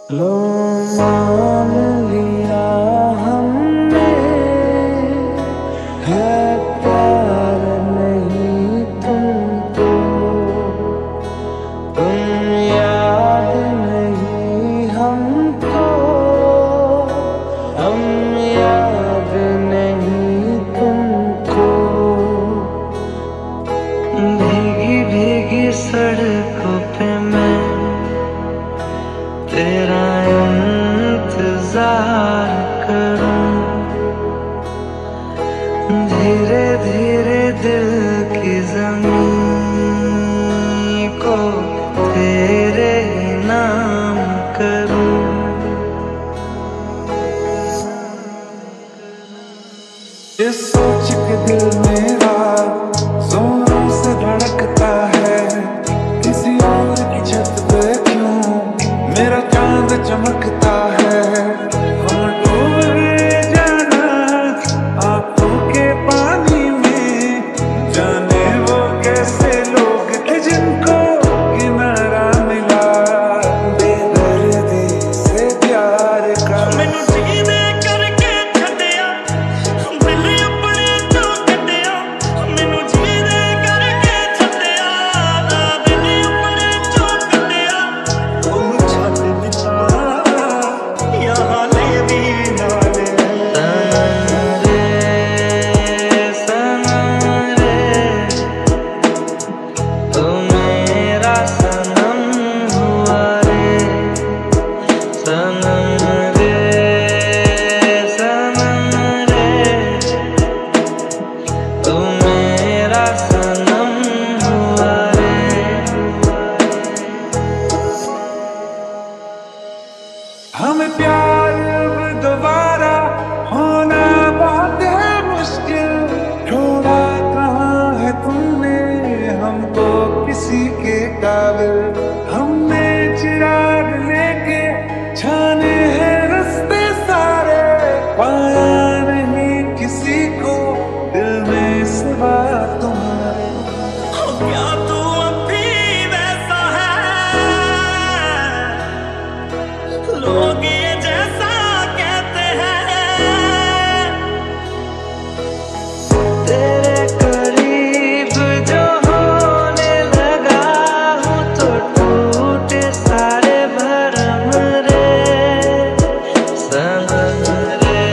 लो मान लिया हमने है प्यार नहीं तुमको, तुम याद नहीं हमको, हम याद नहीं तुमको। भीगी भीगी सड़कों पे मैं तेरा इंतजार करूं, धीरे धीरे दिल की ज़मीं को तेरे नाम करूं। ये सोच के दिल मेरा जोरों से धड़कता है, किसी और की छत पे क्यों मेरा चांद चमकता है। हम डूब जाना आंखों के पानी में, जाने वो कैसे लोग थे जिनको किनारा मिला बेदर्दी से प्यार का। मैनू जीने करके छड्डिया दिल अपने चों कड्डिया, मैनू जीने करके छड्डिया दिल अपने चों कड्डिया। तू छड्ड दिता यहाँ ले भी नाल सनम रे तू मेरा सनम हुआ रे, सनम रे सनम रे तू मेरा सनम हुआ रे। हमें प्यार अब दोबारा होना बहुत है मुश्किल, छोड़ा कहाँ है तुमने हमको किसी के काबिल। हमने चिराग लेके छाने हैं रास्ते सारे, पाया नहीं किसी को दिल में सिवा तुम्हारे। क्या तू अभी वैसा है, लोग ये जैसा कहते हैं। तेरे करीब जो होने लगा हूँ तो टूटे सारे भरम रे, सनम रे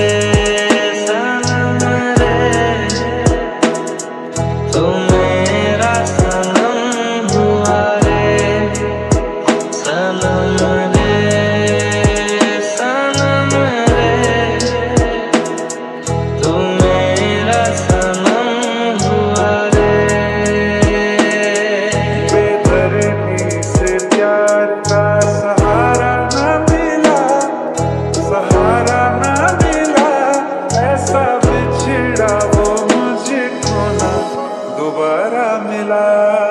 सनम रे तू मेरा सनम हुआ रे, सनम रे सनम रे तू मेरा सनम हुआ रे। बेदर्दी से प्यार का सहारा न मिला, सहारा न मिला, ऐसा बिछड़ा वो मुझको ना दोबारा मिला।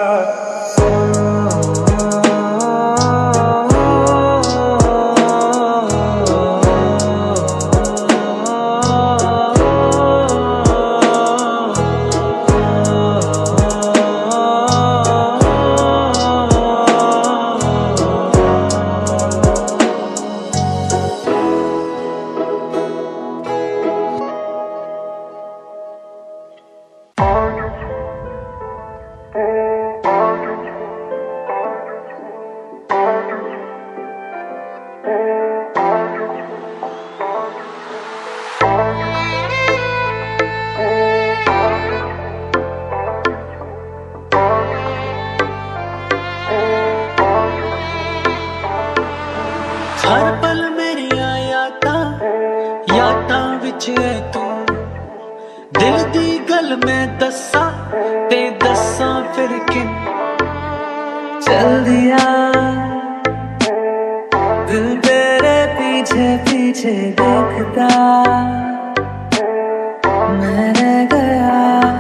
हर पल मेरिया यादां यादां विच है तू, दिल दी गल मैं दस्सां ते दस्सां फिर किन। चल दिया दिल तेरे पीछे पीछे देखता मैं रह गया।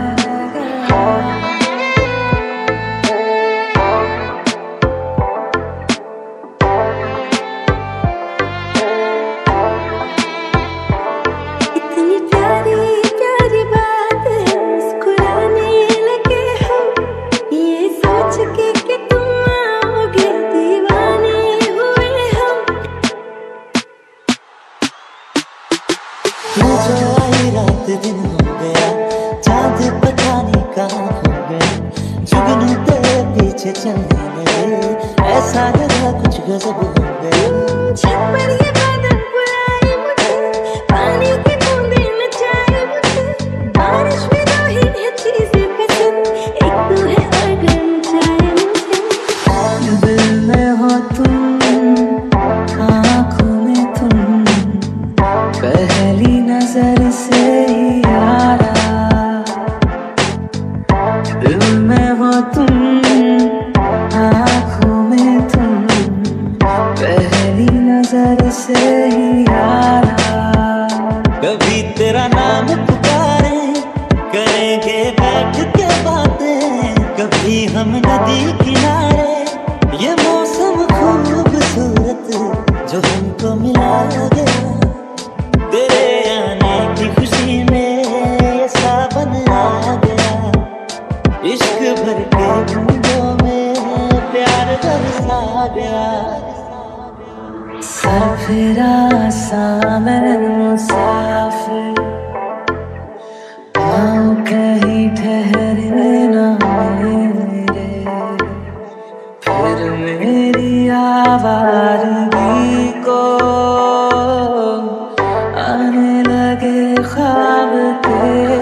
इतनी प्यारी प्यारी बात है, मुस्कुराने लगे हम, ये सोच के कि तुम आओगे दीवाने हुए हम। ऐसा लगा कुछ गजब हो गया। छत पर ये बादल बुलाए मुझे, पानी की बूंदें नचाए मुझे, बारिश में दो ही है चीजें पसंद, एक तू है और गर्म चाय मुझे। दिल में हो तुम, आँखों में तुम, पहली नजर से ही यारा। दिल में हो तुम, आँखों में तुम, पहली नजर से ही यारा। कभी तेरा नाम पुकारे, करेंगे बैठ के बातें, कभी हम नदी किनारे, ये मौसम खूबसूरत जो हमको मिला गया। तेरे आने की खुशी में ये सावन आ गया, इश्क भर के बूंदों में प्यार बरसा गया। सफिरा सामन मुसाफिर, पाँव कहीं ठहरने ना मेरे, फिर मेरी आवारगी को आने लगे ख्वाब तेरे।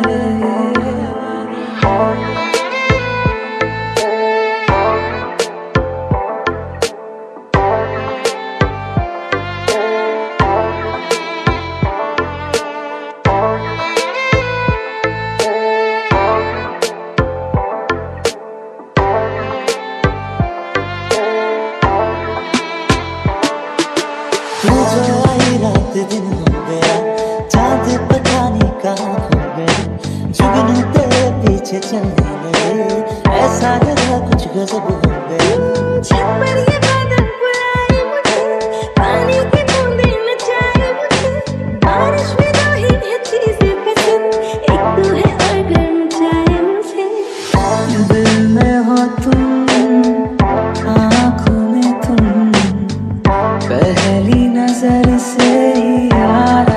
दिन हो गया, चाँद पता नहीं कहाँ खो गया, जुगनू तेरे पीछे चलने लगे, ऐसा लगा कुछ गजब हो गया। छत पर ये बादल बुलाए मुझे, पानी की बूंदें नचाए मुझे, बारिश में दो ही है चीजें पसंद, एक तू है और गर्म चाय मुझे। दिल में हो तुम, आँखों में तुम, पहली नजर से ही यारा।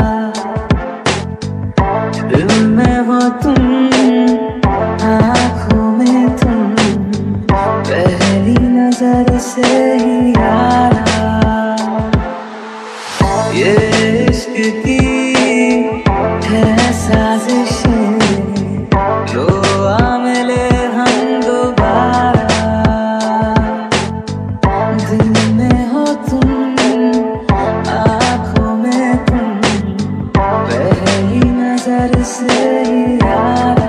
दिल में हो तुम, आँखों में तुम, पहली नजर से ही यारा। ये इश्क की है साजिशें, लो आ मिले हम दोबारा। दिल में हो तुम, आँखों में तुम, पहली नजर से ही यारा।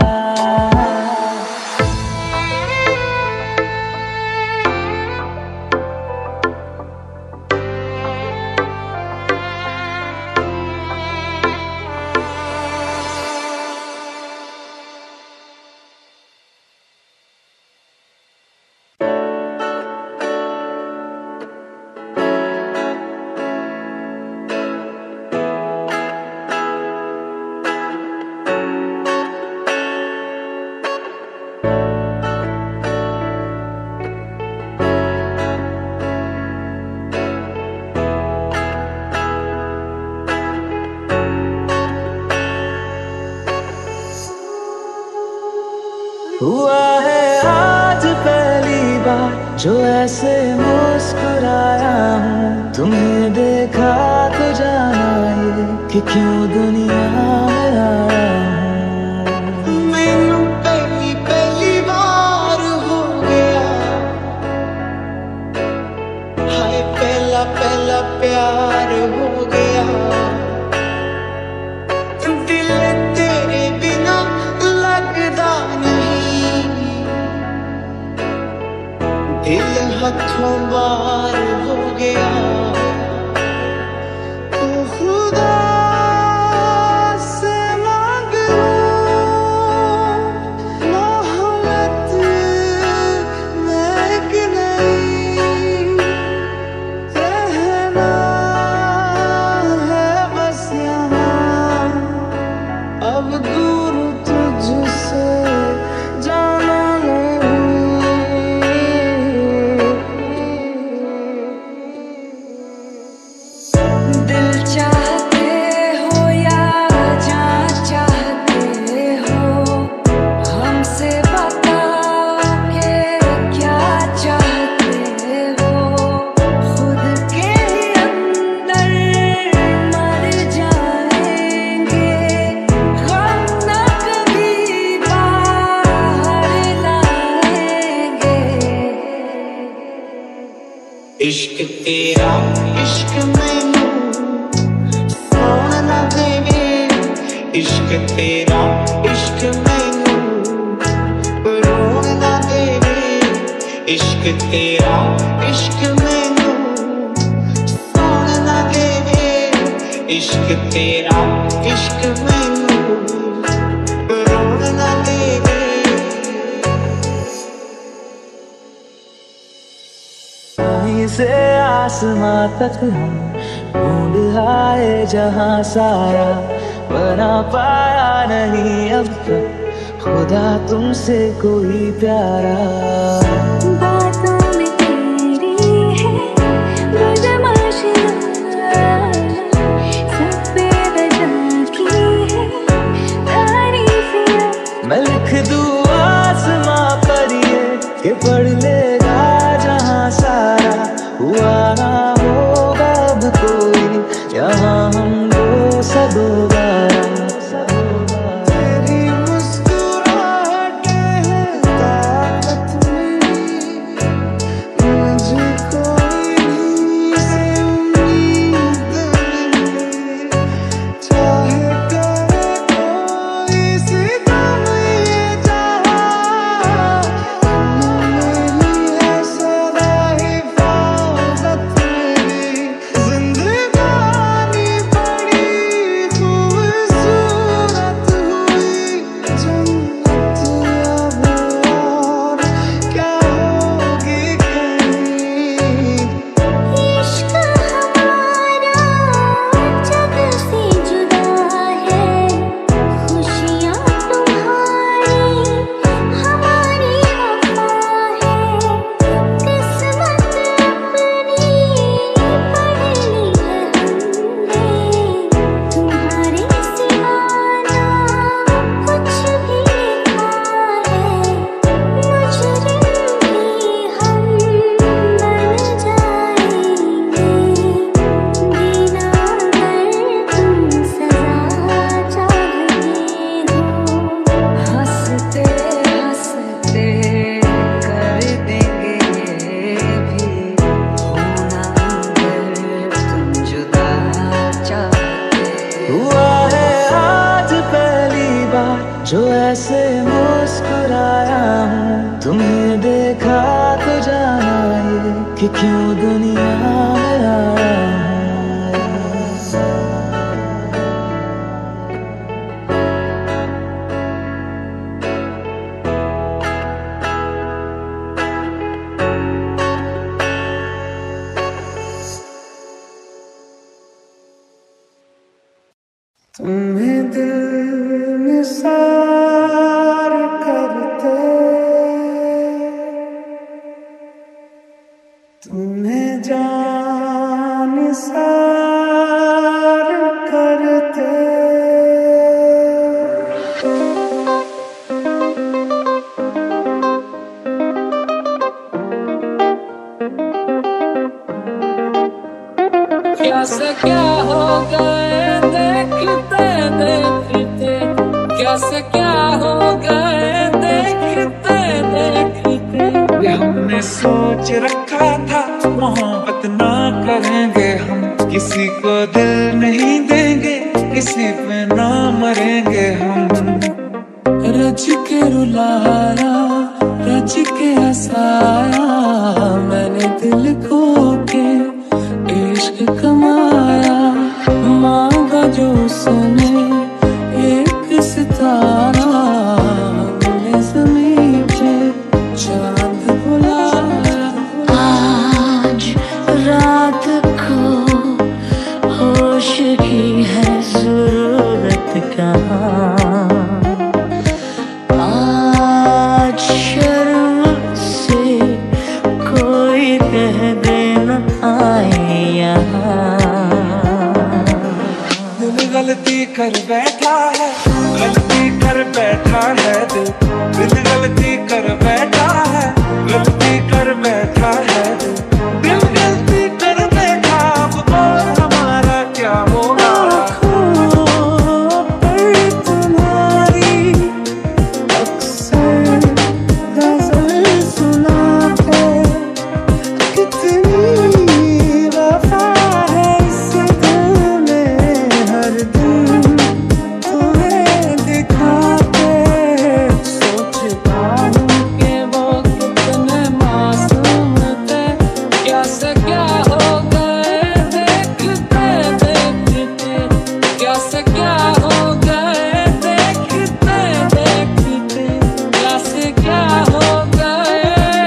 हुआ है आज पहली बार जो ऐसे मुस्कुराया हूँ, तुम्हें देखा तो जाना ये कि क्यों दुनिया में आया हूँ। मैनू पहली पहली बार हो गया, हाय पहला पहला प्यार हो गया। दिल तेरे बिना लगदा नहीं, दिल हाथों बार हो गया। तो खुदा से मांग लूं मोहब्बत मैं कि नहीं, रहना है बस यहाँ अब दूर तुझसे जाना नहीं। इश्क तेरा इश्क मैनू सोना देवे इश्क तेरा इश्क मैनू रोन ना देवे इश्क तेरा इश्क मैनू सोना ना देवे इश्क तेरा इश्क मैनू रोन ना देवे से आसमां तक हम ढूंढ आए जहां सारा बना पाया नहीं अब तक खुदा तुमसे कोई प्यारा बातों में तेरी है बदमाशी सब बेवजह की है तारीफियां मैं लिख दूं आसमां पर ये कि पढ़ लेगा जहां सारा हुआ ना होगा अब कोई यहाँ हम दो सब दोबारा तेरी मुस्कुराहटें हैं ताकत मेरी मुझे कोई से उम्मीद नहीं चाहे करे कोई सितम ये जहां मेरी है सदा हिफाजत मेरी जिंदगानी बड़ी खूबसूरत हुई जन्नत अब और क्या होगी कहीं इश्क हमारा जग से जुदा है खुशियाँ तुम्हारी हमारी वफा है किस्मत अपनी पढ़ ली है हमने तुम्हारे सिवा ना कुछ भी लिखा है मुजरिम भी हम बन जाएंगे जीना अगर तुम सजा चाहते हो हंसते हंसते कर देंगे ये भी होना अगर तुम जुदा चाहते हुआ है आज पहली बार जो ऐसे मुस्कुराया हूँ तुम्हें देखा तो जाना ये कि क्यों दुनिया में आया हूँ तुम्हें दिल निसार करते तुम्हें जान निसार करते क्या से क्या हो गए देखते देखते क्या से क्या हो गए देखते देखते ये हमने सोच रखा था मोहब्बत ना करेंगे हम किसी को दिल नहीं देंगे किसी पे ना मरेंगे हम रज के रुलाया रज के हंसाया मैंने दिल को के इश्क कमाया मांगा जो उसने एक सितारा हमने ज़मीं पे चांद बुलाया आज रात को होश की है जरूरत कहाँ आज शर्म से कोई कह देना आए यहाँ दिल गलती कर बैठा है गलती कर बैठा है दिल दिल गलती कर बैठा है गलती कर बैठा है दिल दिल गलती कर बैठा अब बोल हमारा क्या होगा तुम्हारी अक्सर गजल सुनाते कितनी से क्या हो गए देखते देखते, क्या से क्या हो गए देखते देखते, क्या से क्या हो गए।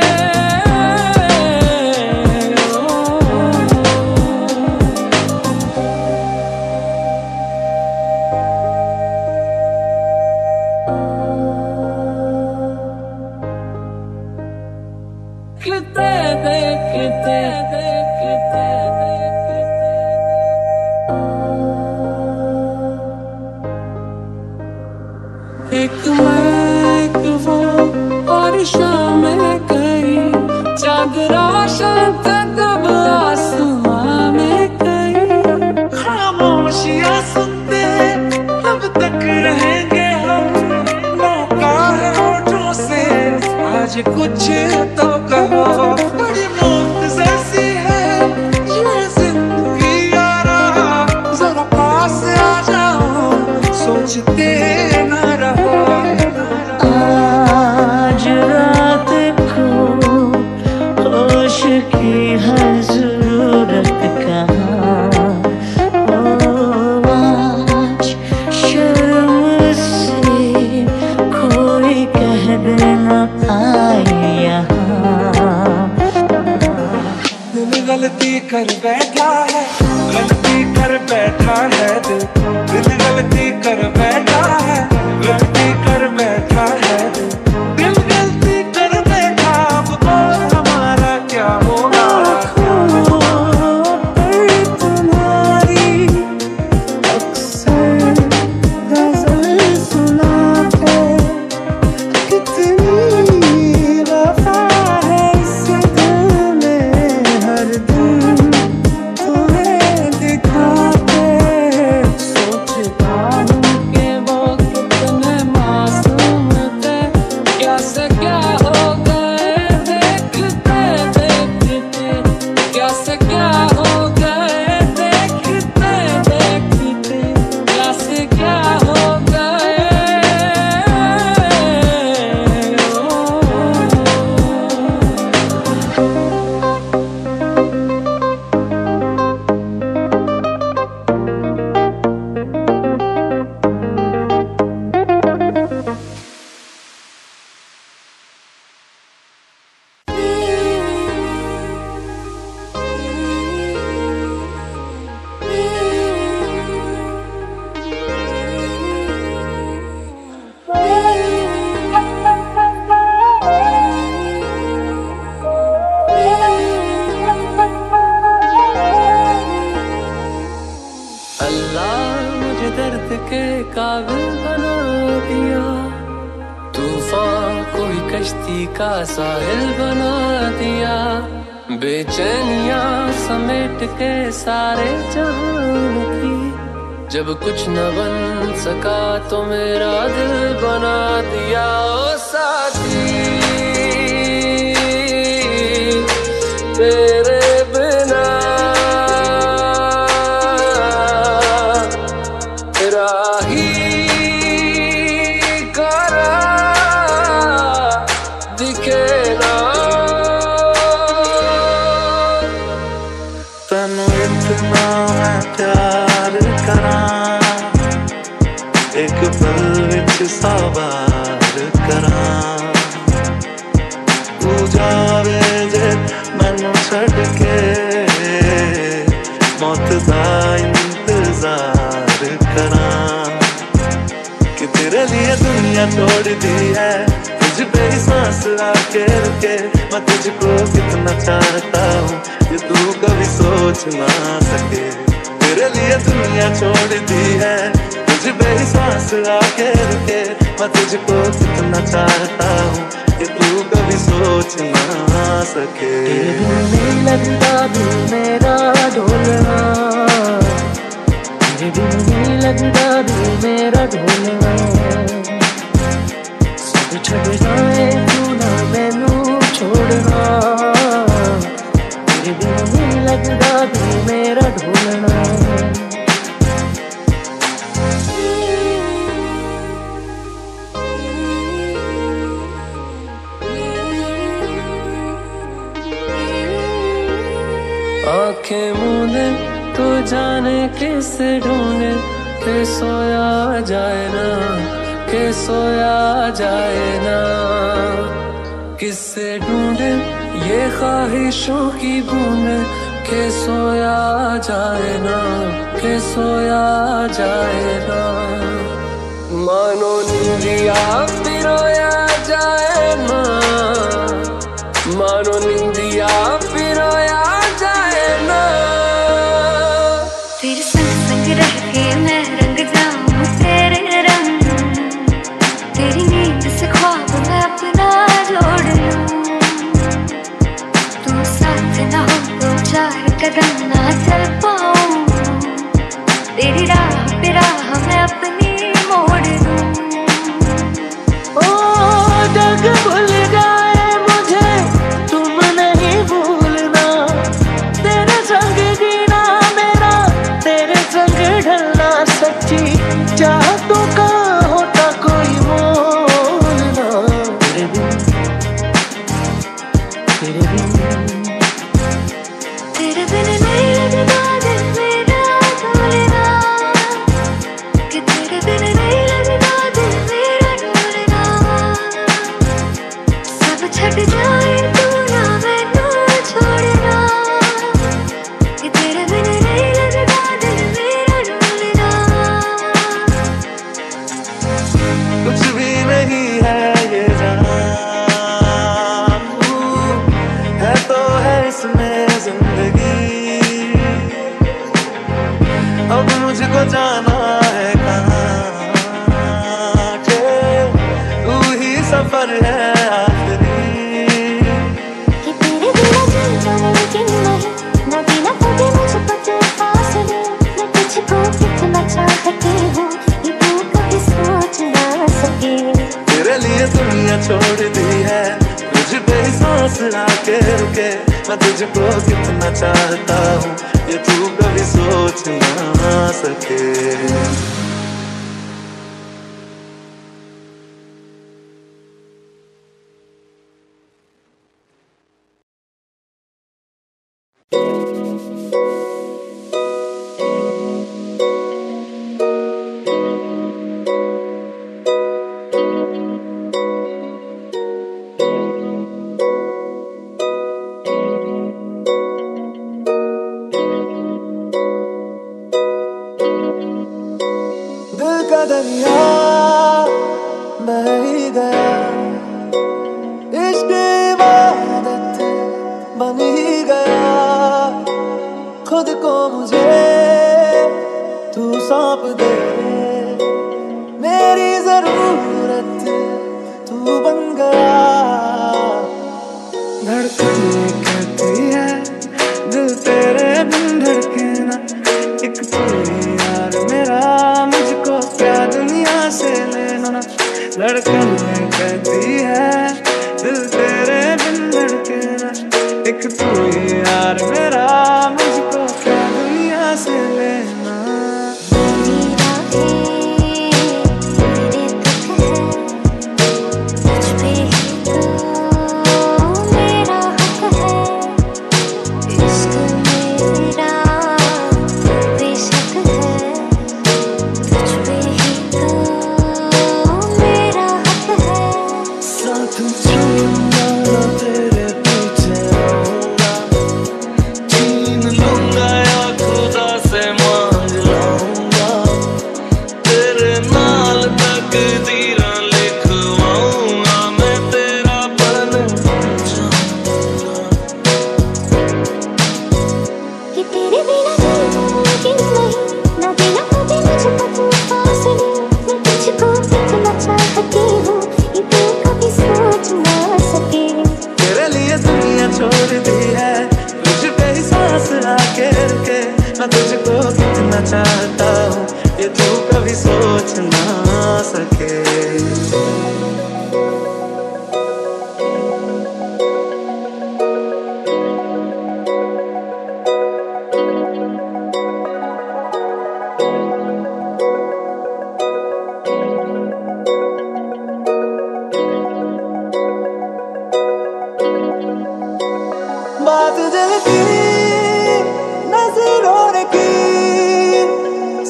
देखते देखते देखते एक मैं एक वो और शाम गई, चांद रोशन था तब आसमां में गई। खामोशियां सुनते तब तक रहेंगे हम, मौका है होठों से आज कुछ तो कहो। बड़ी मौत जैसी है ये जिंदगी यारा, जरा पास आ जाओ सोचते न रहो। आज रात को होश की हर जरूरत कहाँ, ओ आज शर्म से कोई कह देना आए यहाँ। दिल गलती कर बैठा है, गलती कर बैठा है दिल, दिल गलती कर बैठा है, गलती कर बैठा है दिल, दिल गलती कर बैठा। अब बोल हमारा क्या होगा। तुम्हारी अक्सर गजल सुनाते, कितनी वफा है इस दिल में, हर दिन तुम्हें दिखाते। सोचता हूँ कि वो कितने मासूम थे, क्या से क्या हो गए देखते देखते, क्या से क्या हो गए देखते देखते, क्या से क्या हो गए। अल्लाह मुझे दर्द के काबिल बना दिया, तूफान कोई कश्ती का साहिल बना दिया। बेचैनियां समेट के सारे जहान की, जब कुछ न बन सका तो मेरा दिल बना दिया। ओ साथी तेरे बिना राही करा दिखे ना। तनु इतना मैं प्यार करा, एक पल विच सौ बार करा। तू जावे जे मैनू छड़ के, मौत दा इंतजार करा। कि तेरे लिए दुनिया छोड़ दी है, तुझ पे ही सांस आके रुके। मैं तुझको कितना चाहता हूँ ये तू कभी सोच ना सके। तेरे लिए दुनिया छोड़ दी है, तुझ पे ही सांस आके रुके। मैं तुझको कितना चाहता हूँ ये तू कभी सोच ना सके। नहीं लगता दिल मेरा ढोलना, तेरे बिन नहीं लगता दिल मेरा ढोलना। सब छड़ जाए तू ना मैनू छोड़ना, तेरे बिन नहीं लगता दिल मेरा ढोलना। आंखें मूंदे तो जाने किसे ढूंढे, के सोया जाए ना, के सोया जाए ना। किससे ढूंढे ये ख्वाहिशों की बूंदे, के सोया जाए ना, के सोया जाए ना। मानो निंदिया पिरोया जाए ना, मानो निंदिया पिरोया जाए ना। तेरे संग संग रह के मैं रंग जाऊं तेरे रंग, तेरी नींद से ख्वाब मैं अपना जोड़ लूं। तू साथ ना हो तो चार कदम ना चल पाऊं, तेरी राह पे राह मैं अपनी मोड़ लूं। ओ जग भूल जाए मुझे तुम नहीं भूलना, तेरे संग जीना मेरा, तेरे संग ढलना सच्ची चाहतों का होता कोई मोल ना। तेरे बिन तेरे बिन तेरे बिन नहीं लगता दिल मेरा डोलना, कि तेरे बिन नहीं लगता दिल मेरा डोलना। सब छट जाए तू ना मैनू छोड़ना, कि तेरे बिन नहीं लगता दिल मेरा डोलना। कुछ भी नहीं है ये जहां, है तो है इसमें जिंदगी। अब मुझको जाना है कहाँ, के तू ही सफर है आखिरी। कि तेरे बिना जीना मुमकिन नहीं, ना बिना कभी मुझको तू फासले। मैं तुझको कितना चाहती हूँ ये तू कभी सोच ना सके। तेरे लिए दुनिया छोड़ दी है, तुझ पे ही सांस आके रुके। मैं तुझको कितना चाहता हूँ ये तू कभी सोच ना सके। दिल का दरिया बह ही गया, इश्क इबादत बन ही गया। खुद को मुझे तू सौंप दे, मेरी जरूरत तू बन गया। धड़कने कहती है दिल तेरे बिन धड़के ना, एक तू ही यार मेरा, मुझको क्या दुनिया से लेना ना। धड़कने कहती है दिल तेरे बिन धड़के ना, एक तू ही यार मेरा, मुझको क्या दुनिया से लेना। मेरी राहें तेरे तक है, तुझ पे ही तो मेरा हक है। इश्क मेरा बेशक है, तुझ पे ही तो मेरा हक है। साथ छूना तेरे पीछे आऊंगा, छीन लूंगा या खुदा से मांग लाऊंगा। तेरे नाल तकदीरां लिखवाऊंगा, मैं तेरा बन जाऊंगा। कि तेरे बिना जीना मुमकिन नहीं, ना बिना कभी मुझको तू फासले। मैं तुझको कितना चाहती हूँ ये तू कभी सोच ना सके। तेरे लिए दुनिया छोड़ दी है, तुझ पे ही सांस आके रुके। मैं तुझको कितना चाहता हूँ ये तू कभी सोच ना सके।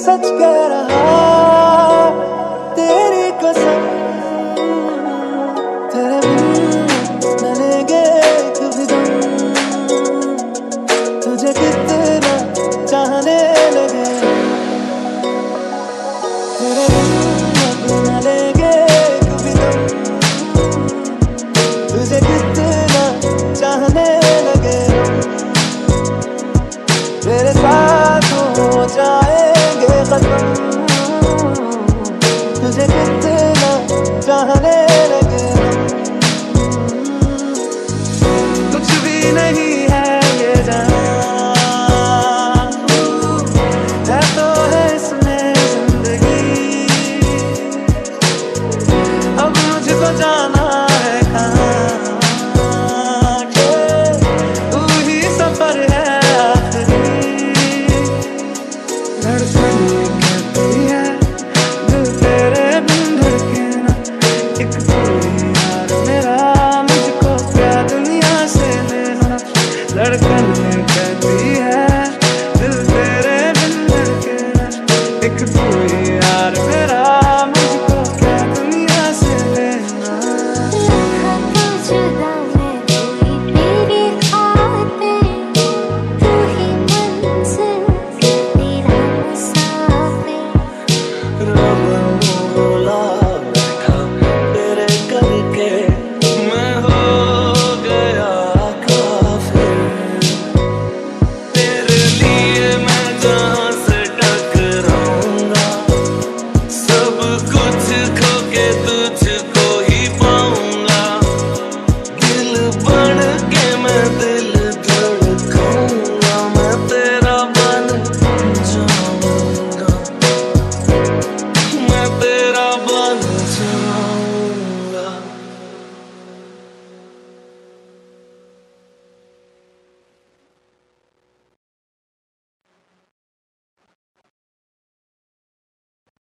सच कह रहा, तेरी कसम, तेरे बिन न लेंगे कभी दम, तुझे कितना चाहने लगे, तेरे बिन न लेंगे कभी दम, तुझे कितना चाहने लगे, तेरे साथ हो जाएंगे खत्म, तुझे कितना चाहने लगे, कुछ भी नहीं है ये जान, है तो है इसमें जिंदगी, अब मुझको जाना है कहाँ, तू ही सफर है आखिरी, धड़कन कहती है दिल तेरे बिन धड़के ना, एक तू ही यार मेरा, मुझको क्या दुनिया से लेना, धड़कन कहती है दिल तेरे बिन धड़के ना, एक तू ही यार मेरा, मुझको क्या दुनिया से लेना। लिखा तो जुदा मैं कोई तेरी खातिर, तू ही मंजिल तेरा मुसाफिर, रब बोला बैठा तेरे करके, मैं हो गया काफिर, तेरे लिए मैं जान